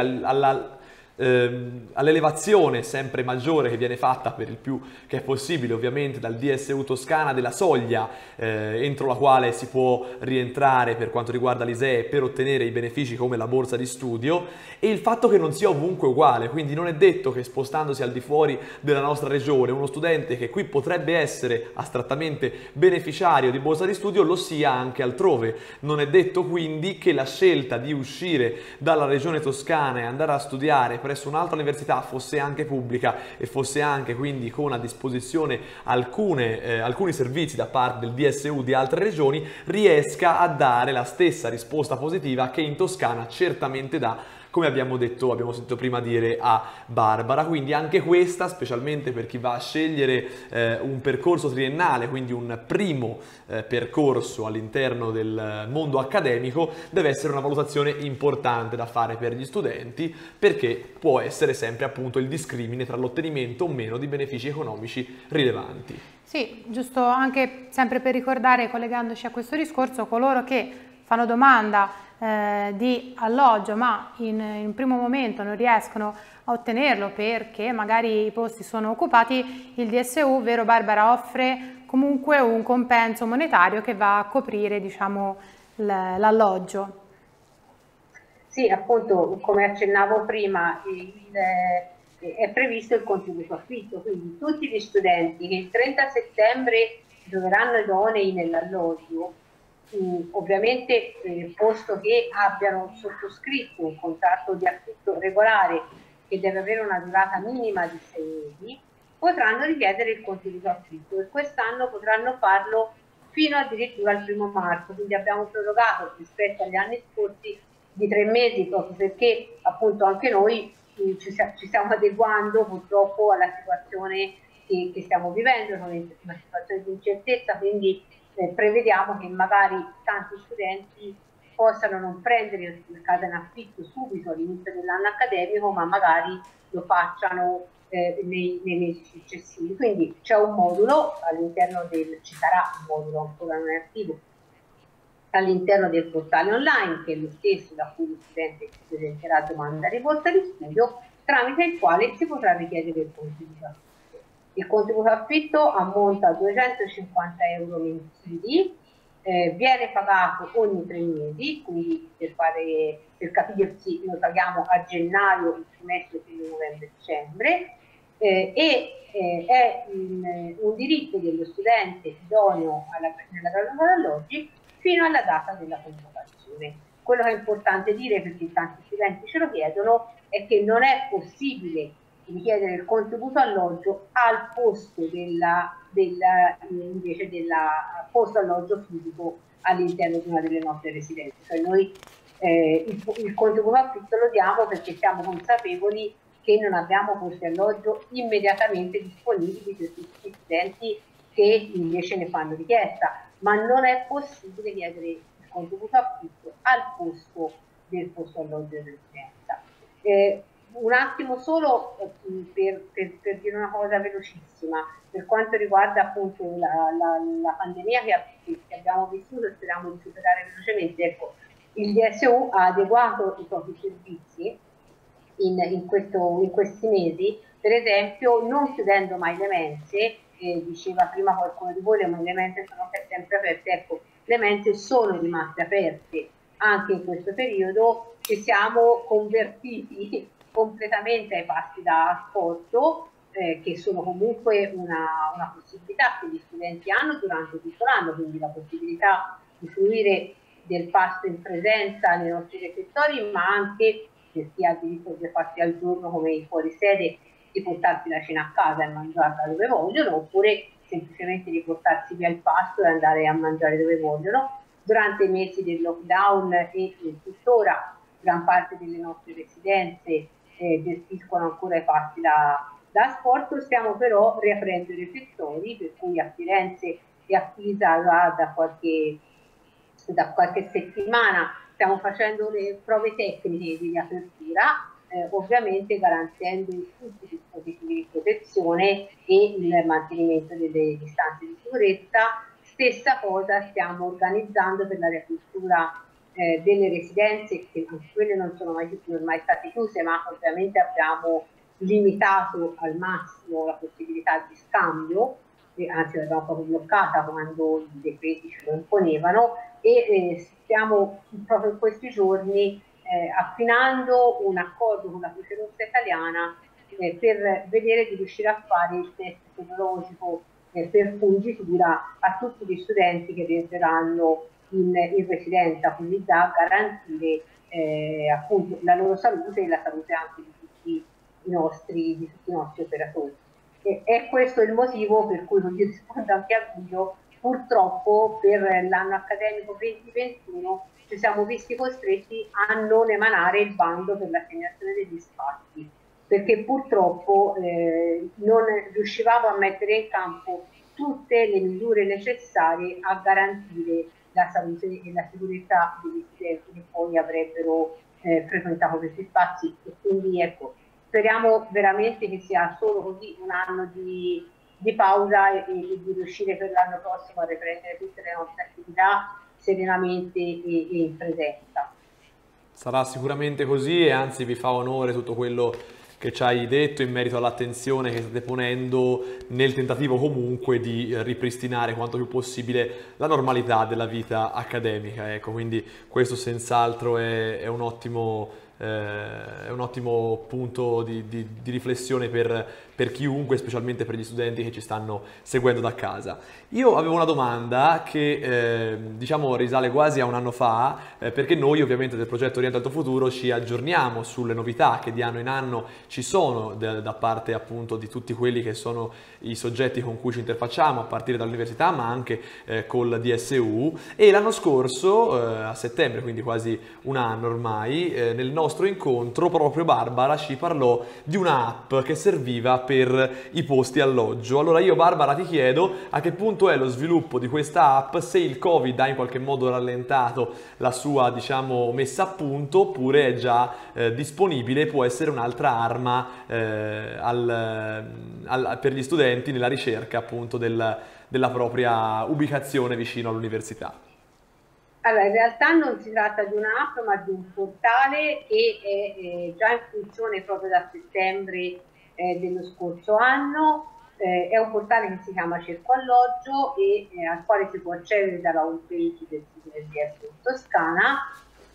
all'elevazione sempre maggiore che viene fatta, per il più che è possibile ovviamente, dal DSU Toscana, della soglia entro la quale si può rientrare per quanto riguarda l'ISEE per ottenere i benefici come la borsa di studio, e il fatto che non sia ovunque uguale. Quindi non è detto che spostandosi al di fuori della nostra regione uno studente che qui potrebbe essere astrattamente beneficiario di borsa di studio lo sia anche altrove. Non è detto quindi che la scelta di uscire dalla regione toscana e andare a studiare presso un'altra università fosse anche pubblica e fosse anche quindi con a disposizione alcuni servizi da parte del DSU di altre regioni, riesca a dare la stessa risposta positiva che in Toscana certamente dà, come abbiamo sentito prima dire a Barbara. Quindi anche questa, specialmente per chi va a scegliere un percorso triennale, quindi un primo percorso all'interno del mondo accademico, deve essere una valutazione importante da fare per gli studenti, perché può essere sempre appunto il discrimine tra l'ottenimento o meno di benefici economici rilevanti. Sì, giusto anche sempre per ricordare, collegandoci a questo discorso, coloro che fanno domanda di alloggio ma in primo momento non riescono a ottenerlo perché magari i posti sono occupati, il DSU, vero Barbara, offre comunque un compenso monetario che va a coprire, diciamo, l'alloggio. Sì, appunto, come accennavo prima, è previsto il contributo affitto, quindi tutti gli studenti che il 30 settembre troveranno idonei nell'alloggio, ovviamente posto che abbiano sottoscritto un contratto di affitto regolare che deve avere una durata minima di 6 mesi, potranno richiedere il contributo affitto e quest'anno potranno farlo fino addirittura al 1° marzo, quindi abbiamo prorogato rispetto agli anni scorsi di 3 mesi, proprio perché appunto anche noi ci stiamo adeguando purtroppo alla situazione che stiamo vivendo, una situazione di incertezza, quindi prevediamo che magari tanti studenti possano non prendere la casa in affitto subito all'inizio dell'anno accademico, ma magari lo facciano nei mesi successivi. Quindi c'è un modulo all'interno ci sarà un modulo ancora non è attivo all'interno del portale online, che è lo stesso da cui lo studente presenterà domanda di borsa di studio, tramite il quale si potrà richiedere il contributo affitto. Il contributo affitto ammonta a 250 euro mensili, viene pagato ogni 3 mesi, quindi per capirsi noi paghiamo a gennaio il trimestre, quindi novembre, dicembre, è un diritto dello studente idoneo nella graduatoria alloggi fino alla data della convocazione. Quello che è importante dire, perché tanti studenti ce lo chiedono, è che non è possibile richiedere il contributo alloggio al posto invece del posto alloggio fisico all'interno di una delle nostre residenze. Cioè noi il contributo affitto lo diamo perché siamo consapevoli che non abbiamo posti alloggio immediatamente disponibili per tutti gli studenti che invece ne fanno richiesta, ma non è possibile chiedere il contributo affitto al posto del posto alloggio di residenza. Un attimo solo per dire una cosa velocissima, per quanto riguarda appunto la pandemia che abbiamo vissuto e speriamo di superare velocemente, ecco, il DSU ha adeguato i propri servizi in questi mesi, per esempio non chiudendo mai le mense, diceva prima qualcuno di voi, le mense sono sempre aperte, ecco, le mense sono rimaste aperte anche in questo periodo, ci siamo convertiti completamente ai pasti da asporto, che sono comunque una possibilità che gli studenti hanno durante tutto l'anno, quindi la possibilità di fruire del pasto in presenza nei nostri refettori, ma anche per chi ha il diritto di farsi al giorno come i fuorisede di portarsi la cena a casa e mangiarla dove vogliono, oppure semplicemente di portarsi via il pasto e andare a mangiare dove vogliono. Durante i mesi del lockdown e tuttora gran parte delle nostre residenze gestiscono ancora i pasti da sport, stiamo però riaprendo i refettori, per cui a Firenze e a Pisa da qualche settimana stiamo facendo le prove tecniche di riapertura, ovviamente garantendo tutti i dispositivi di protezione e il mantenimento delle distanze di sicurezza. Stessa cosa stiamo organizzando per la riapertura delle residenze, che quelle non sono mai state chiuse, ma ovviamente abbiamo limitato al massimo la possibilità di scambio, anzi l'abbiamo proprio bloccata quando i decreti ce lo imponevano, e stiamo proprio in questi giorni affinando un accordo con la Croce Rossa italiana per vedere di riuscire a fare il test serologico per fungitura a tutti gli studenti che rientreranno in residenza, quindi da garantire appunto la loro salute e la salute anche di tutti i nostri operatori. È questo il motivo per cui, come rispondo anche a Guido, purtroppo per l'anno accademico 2021 ci siamo visti costretti a non emanare il bando per l'assegnazione degli spazi, perché purtroppo non riuscivamo a mettere in campo tutte le misure necessarie a garantire la salute e la sicurezza degli studenti che poi avrebbero frequentato questi spazi. E quindi ecco, speriamo veramente che sia solo così un anno di di pausa e di riuscire per l'anno prossimo a riprendere tutte le nostre attività serenamente e in presenza. Sarà sicuramente così e anzi vi fa onore tutto quello che ci hai detto in merito all'attenzione che state ponendo nel tentativo comunque di ripristinare quanto più possibile la normalità della vita accademica. Ecco, quindi questo senz'altro è un ottimo punto di riflessione per chiunque, specialmente per gli studenti che ci stanno seguendo da casa. Io avevo una domanda che diciamo risale quasi a un anno fa, perché noi ovviamente del progetto Orienta il tuo futuro ci aggiorniamo sulle novità che di anno in anno ci sono da parte appunto di tutti quelli che sono i soggetti con cui ci interfacciamo a partire dall'università, ma anche col DSU, e l'anno scorso a settembre, quindi quasi un anno ormai, nel nostro incontro proprio Barbara ci parlò di un'app che serviva per i posti alloggio. Allora io, Barbara, ti chiedo a che punto è lo sviluppo di questa app, se il Covid ha in qualche modo rallentato la sua, diciamo, messa a punto, oppure è già disponibile e può essere un'altra arma per gli studenti nella ricerca appunto della propria ubicazione vicino all'università. Allora, in realtà non si tratta di un'app, ma di un portale che è già in funzione proprio da settembre dello scorso anno. È un portale che si chiama Cerco Alloggio e al quale si può accedere dalla homepage del sito del DSU Toscana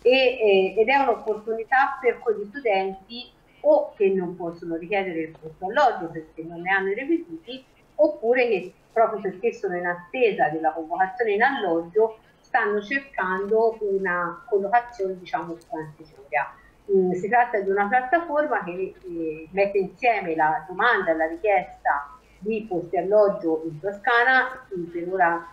ed è un'opportunità per quegli studenti o che non possono richiedere il posto alloggio perché non ne hanno i requisiti, oppure che proprio perché sono in attesa della convocazione in alloggio stanno cercando una collocazione, diciamo, transitoria. Si tratta di una piattaforma che mette insieme la domanda e la richiesta di posti alloggio in Toscana. Per ora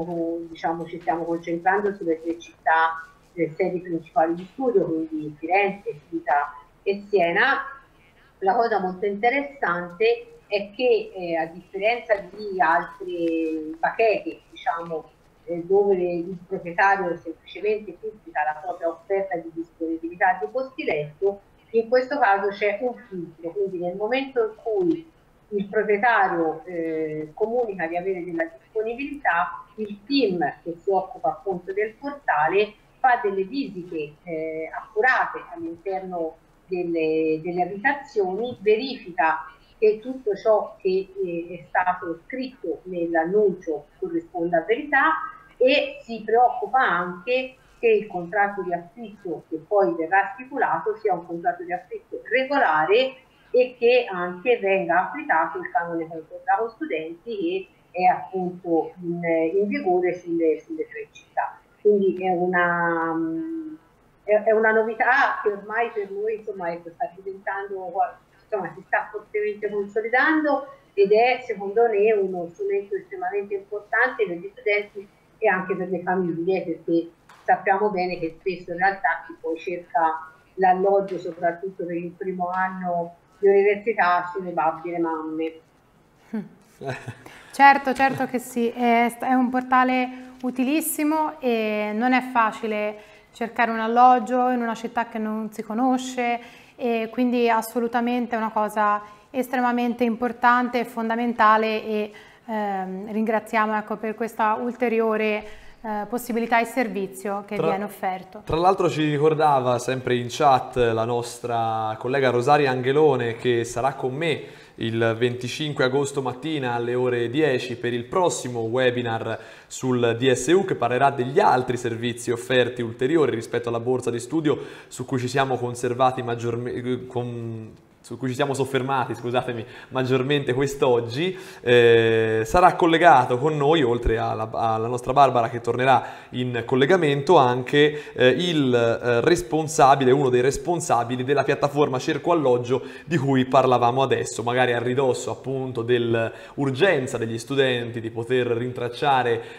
ci stiamo concentrando sulle 3 città sedi principali di studio, quindi Firenze, Pisa e Siena. La cosa molto interessante è che a differenza di altri pacchetti, diciamo, dove il proprietario semplicemente pubblica la propria offerta di disponibilità di posti letto, in questo caso c'è un filtro, quindi nel momento in cui il proprietario comunica di avere della disponibilità, il team che si occupa appunto del portale fa delle visite accurate all'interno delle abitazioni, verifica che tutto ciò che è stato scritto nell'annuncio corrisponda a verità e si preoccupa anche che il contratto di affitto che poi verrà stipulato sia un contratto di affitto regolare e che anche venga applicato il canone concordato studenti che è appunto in vigore sulle 3 città. Quindi è una novità che ormai per noi, insomma, sta diventando, insomma, si sta fortemente consolidando ed è secondo me uno strumento estremamente importante per gli studenti e anche per le famiglie, perché sappiamo bene che spesso in realtà chi poi cerca l'alloggio, soprattutto per il primo anno di università, sono le babbe e le mamme. Certo che sì, è un portale utilissimo e non è facile cercare un alloggio in una città che non si conosce, e quindi assolutamente è una cosa estremamente importante e fondamentale e ringraziamo, ecco, per questa ulteriore possibilità e servizio che viene offerto. Tra l'altro ci ricordava sempre in chat la nostra collega Rosaria Angelone che sarà con me il 25 agosto mattina alle ore 10 per il prossimo webinar sul DSU, che parlerà degli altri servizi offerti ulteriori rispetto alla borsa di studio su cui ci siamo soffermati, scusatemi, maggiormente quest'oggi. Sarà collegato con noi, oltre alla nostra Barbara che tornerà in collegamento, anche uno dei responsabili della piattaforma Cerco Alloggio di cui parlavamo adesso, magari a ridosso appunto dell'urgenza degli studenti di poter rintracciare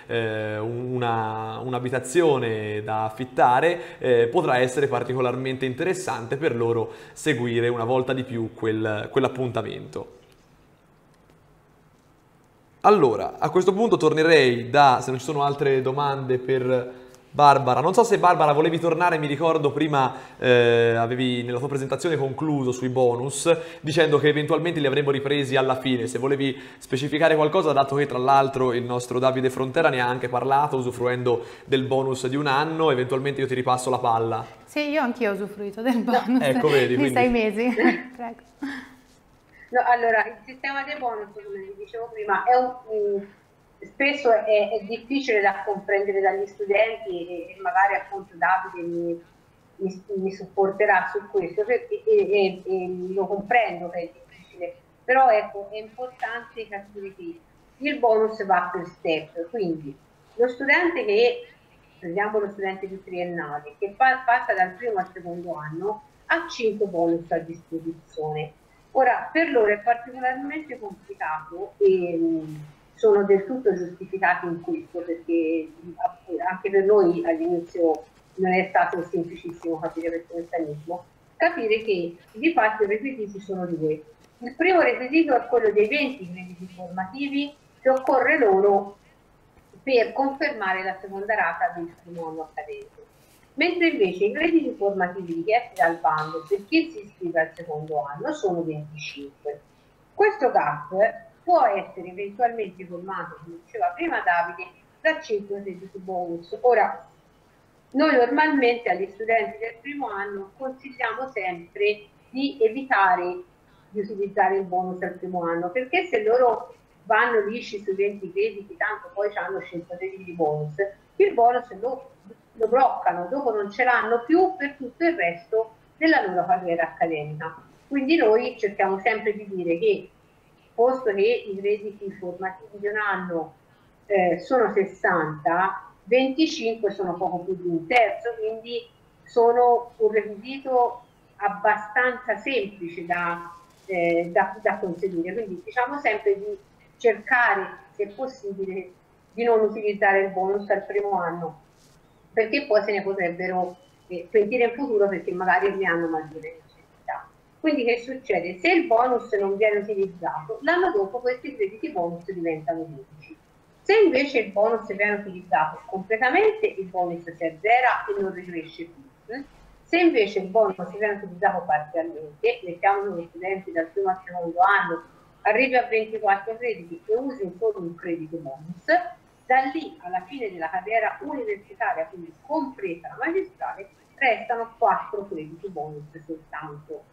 un'abitazione da affittare. Potrà essere particolarmente interessante per loro seguire una volta di più quell'appuntamento. Allora, a questo punto tornerei se non ci sono altre domande per Barbara, non so se Barbara volevi tornare, mi ricordo prima avevi nella tua presentazione concluso sui bonus dicendo che eventualmente li avremmo ripresi alla fine, se volevi specificare qualcosa, dato che tra l'altro il nostro Davide Frontera ne ha anche parlato usufruendo del bonus di un anno, eventualmente io ti ripasso la palla. Sì, io anch'io ho usufruito del bonus ecco, vedi, di 6 mesi. Prego. No, allora, il sistema dei bonus, come vi dicevo prima, spesso è difficile da comprendere dagli studenti e magari appunto Davide mi supporterà su questo e lo comprendo che è difficile, però ecco, è importante capire che il bonus va per step, quindi lo studente prendiamo lo studente di triennale, che passa dal primo al secondo anno, ha 5 bonus a disposizione. Ora, per loro è particolarmente complicato e sono del tutto giustificati in questo, perché anche per noi all'inizio non è stato semplicissimo capire questo meccanismo, capire che di fatto i requisiti sono 2. Il primo requisito è quello dei 20 crediti formativi che occorre loro per confermare la seconda rata del primo anno accademico, mentre invece i crediti formativi richiesti dal bando per chi si iscrive al secondo anno sono 25. Questo gap può essere eventualmente colmato, come diceva prima Davide, da 5 crediti bonus. Ora, noi normalmente agli studenti del primo anno consigliamo sempre di evitare di utilizzare il bonus al primo anno, perché se loro vanno lisci sui 20 crediti, tanto poi hanno 100 crediti di bonus, il bonus lo bloccano, dopo non ce l'hanno più per tutto il resto della loro carriera accademica. Quindi noi cerchiamo sempre di dire che, posto che i crediti formativi di un anno sono 60, 25 sono poco più di un terzo, quindi sono un requisito abbastanza semplice da conseguire. Quindi diciamo sempre di cercare, se possibile, di non utilizzare il bonus al primo anno, perché poi se ne potrebbero pentire in futuro, perché magari ne hanno maggiore necessità. Quindi che succede? Se il bonus non viene utilizzato, l'anno dopo questi crediti bonus diventano 12. Se invece il bonus viene utilizzato completamente, il bonus si azzera e non ricresce più. Se invece il bonus viene utilizzato parzialmente, mettiamo uno studente dal primo al secondo anno, arrivi a 24 crediti e usi solo un credito bonus, da lì alla fine della carriera universitaria, quindi compresa la magistrale, restano 4 crediti bonus soltanto.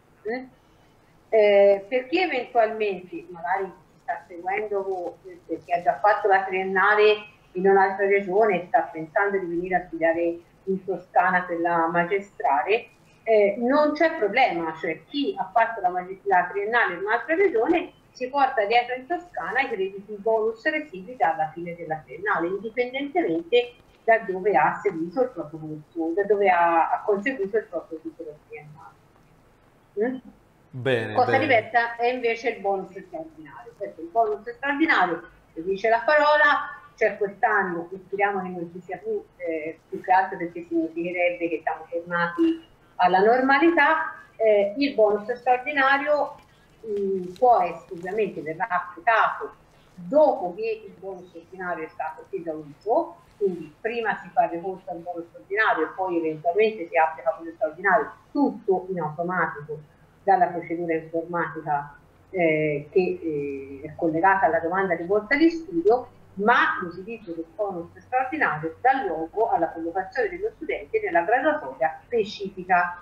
Per chi eventualmente magari sta seguendo, perché ha già fatto la triennale in un'altra regione e sta pensando di venire a studiare in Toscana per la magistrale, non c'è problema, cioè chi ha fatto la triennale in un'altra regione si porta dietro in Toscana i crediti bonus residui dalla fine della triennale, indipendentemente da dove ha seguito il proprio corso, da dove ha conseguito il proprio titolo triennale. Bene, Cosa bene. diversa è invece il bonus straordinario. Questo, il bonus straordinario, se dice la parola, cioè quest'anno, speriamo che non ci sia più che altro perché significherebbe che siamo tornati alla normalità. Il bonus straordinario può essere, ovviamente verrà applicato dopo che il bonus ordinario è stato esaurito, quindi prima si fa ricorso al bonus ordinario e poi eventualmente si applica quello straordinario, tutto in automatico dalla procedura informatica che è collegata alla domanda di borsa di studio, ma l'utilizzo del bonus straordinario dà luogo alla collocazione dello studente nella graduatoria specifica.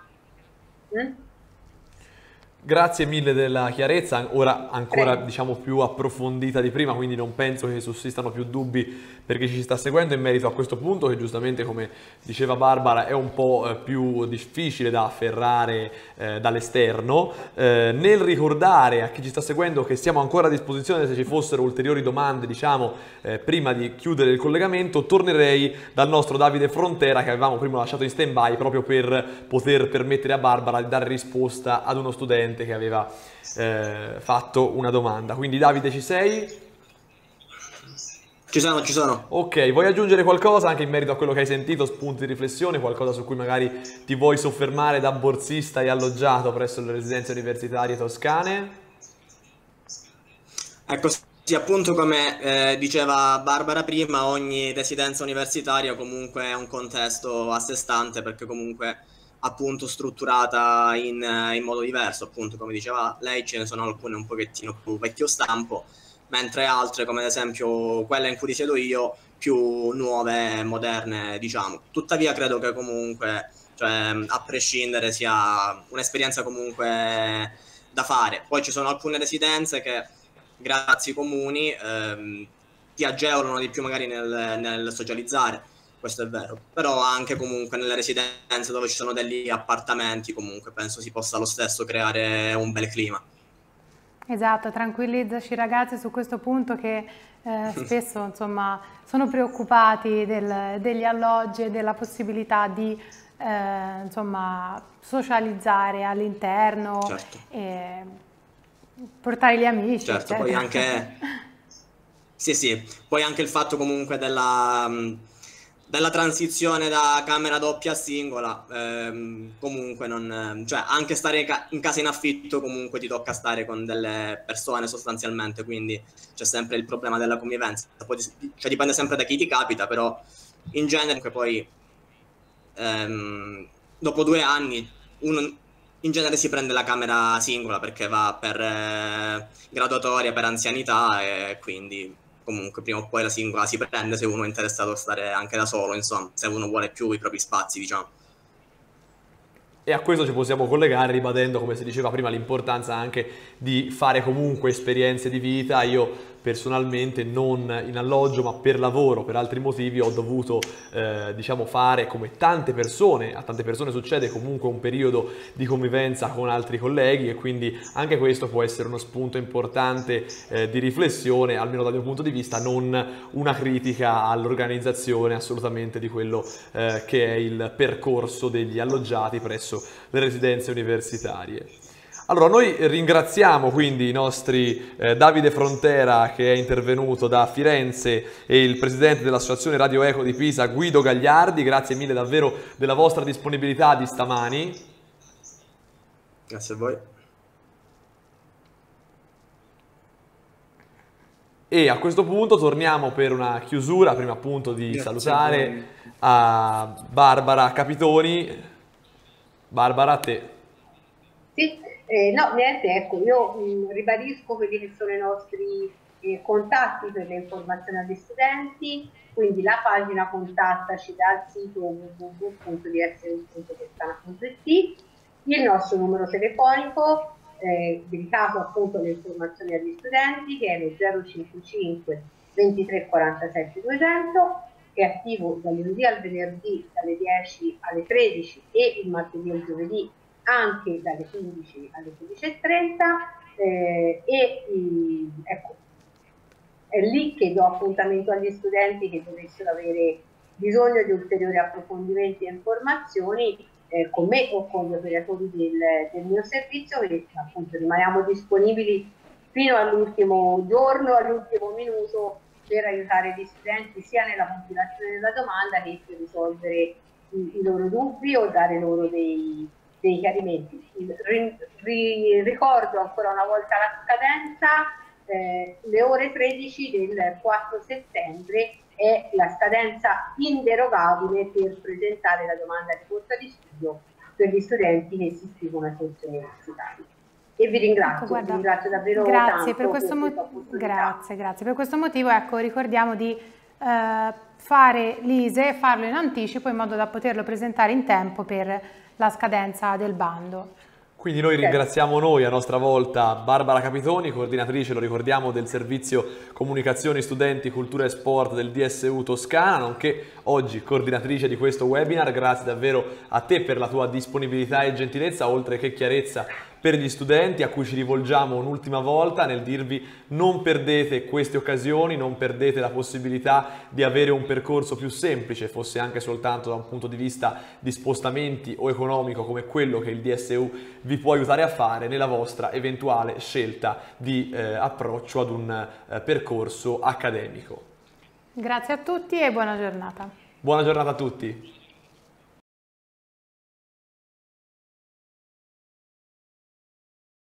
Grazie mille della chiarezza, ora ancora diciamo più approfondita di prima, quindi non penso che sussistano più dubbi per chi ci sta seguendo in merito a questo punto, che giustamente, come diceva Barbara, è un po' più difficile da afferrare dall'esterno. Nel ricordare a chi ci sta seguendo che siamo ancora a disposizione se ci fossero ulteriori domande, diciamo, prima di chiudere il collegamento, tornerei dal nostro Davide Frontera, che avevamo prima lasciato in stand-by, proprio per poter permettere a Barbara di dare risposta ad uno studente che aveva fatto una domanda. Quindi Davide, ci sei? Ci sono. Ok, vuoi aggiungere qualcosa anche in merito a quello che hai sentito, spunti di riflessione, qualcosa su cui magari ti vuoi soffermare da borsista e alloggiato presso le residenze universitarie toscane? Ecco, Sì, appunto come diceva Barbara prima, ogni residenza universitaria comunque è un contesto a sé stante, perché comunque appunto strutturata in modo diverso, appunto come diceva lei ce ne sono alcune un pochettino più vecchio stampo, mentre altre come ad esempio quella in cui risiedo io più nuove, moderne diciamo. Tuttavia credo che comunque, cioè, a prescindere sia un'esperienza comunque da fare. Poi ci sono alcune residenze che grazie ai comuni ti agevolano di più magari nel socializzare, questo è vero, però anche comunque nelle residenze dove ci sono degli appartamenti comunque penso si possa lo stesso creare un bel clima. Esatto, tranquillizzaci ragazzi su questo punto che spesso insomma, sono preoccupati degli alloggi e della possibilità di insomma, socializzare all'interno. Certo. E portare gli amici, certo, eccetera. Poi anche sì, poi anche il fatto comunque della transizione da camera doppia a singola, comunque non, cioè anche stare in casa in affitto comunque ti tocca stare con delle persone sostanzialmente, quindi c'è sempre il problema della convivenza. Poi, cioè, dipende sempre da chi ti capita, però in genere poi dopo 2 anni uno in genere si prende la camera singola perché va per graduatoria, per anzianità, e quindi comunque prima o poi la singola si prende se uno è interessato a stare anche da solo, insomma, se uno vuole più i propri spazi, diciamo. E a questo ci possiamo collegare ribadendo, come si diceva prima, l'importanza anche di fare comunque esperienze di vita. Io personalmente non in alloggio ma per lavoro, per altri motivi ho dovuto diciamo fare come tante persone, a tante persone succede comunque un periodo di convivenza con altri colleghi, e quindi anche questo può essere uno spunto importante di riflessione, almeno dal mio punto di vista, non una critica all'organizzazione assolutamente di quello che è il percorso degli alloggiati presso le residenze universitarie. Allora, noi ringraziamo quindi i nostri Davide Frontera, che è intervenuto da Firenze, e il presidente dell'Associazione Radio Eco di Pisa, Guido Gagliardi. Grazie mille davvero della vostra disponibilità di stamani. Grazie a voi. E a questo punto torniamo per una chiusura, prima appunto di salutare a Barbara Capitoni. Barbara, a te. Sì. No, niente, ecco, io ribadisco quelli che sono i nostri contatti per le informazioni agli studenti, quindi la pagina contattaci dal sito www.dsu.toscana.it, il nostro numero telefonico dedicato appunto alle informazioni agli studenti, che è lo 055 23 47 200, che è attivo dal lunedì al venerdì dalle 10 alle 13 e il martedì e il giovedì anche dalle 15 alle 15:30, ecco, è lì che do appuntamento agli studenti che dovessero avere bisogno di ulteriori approfondimenti e informazioni con me o con gli operatori del mio servizio, che appunto rimaniamo disponibili fino all'ultimo giorno, all'ultimo minuto, per aiutare gli studenti sia nella compilazione della domanda che per risolvere i loro dubbi o dare loro dei chiarimenti. Ricordo ancora una volta la scadenza, le ore 13 del 4 settembre è la scadenza inderogabile per presentare la domanda di borsa di studio per gli studenti che si iscrivono ai corsi universitari. E vi ringrazio, Ecco, vi ringrazio davvero grazie tanto grazie per questo motivo. Ecco, ricordiamo di fare l'ISEE, farlo in anticipo in modo da poterlo presentare in tempo per la scadenza del bando. Quindi noi ringraziamo noi a nostra volta Barbara Capitoni, coordinatrice, lo ricordiamo, del servizio Comunicazioni Studenti, Cultura e Sport del DSU Toscana, nonché oggi coordinatrice di questo webinar. Grazie davvero a te per la tua disponibilità e gentilezza, oltre che chiarezza per gli studenti, a cui ci rivolgiamo un'ultima volta nel dirvi: non perdete queste occasioni, non perdete la possibilità di avere un percorso più semplice, fosse anche soltanto da un punto di vista di spostamenti o economico, come quello che il DSU vi può aiutare a fare nella vostra eventuale scelta di approccio ad un percorso accademico. Grazie a tutti e buona giornata. Buona giornata a tutti.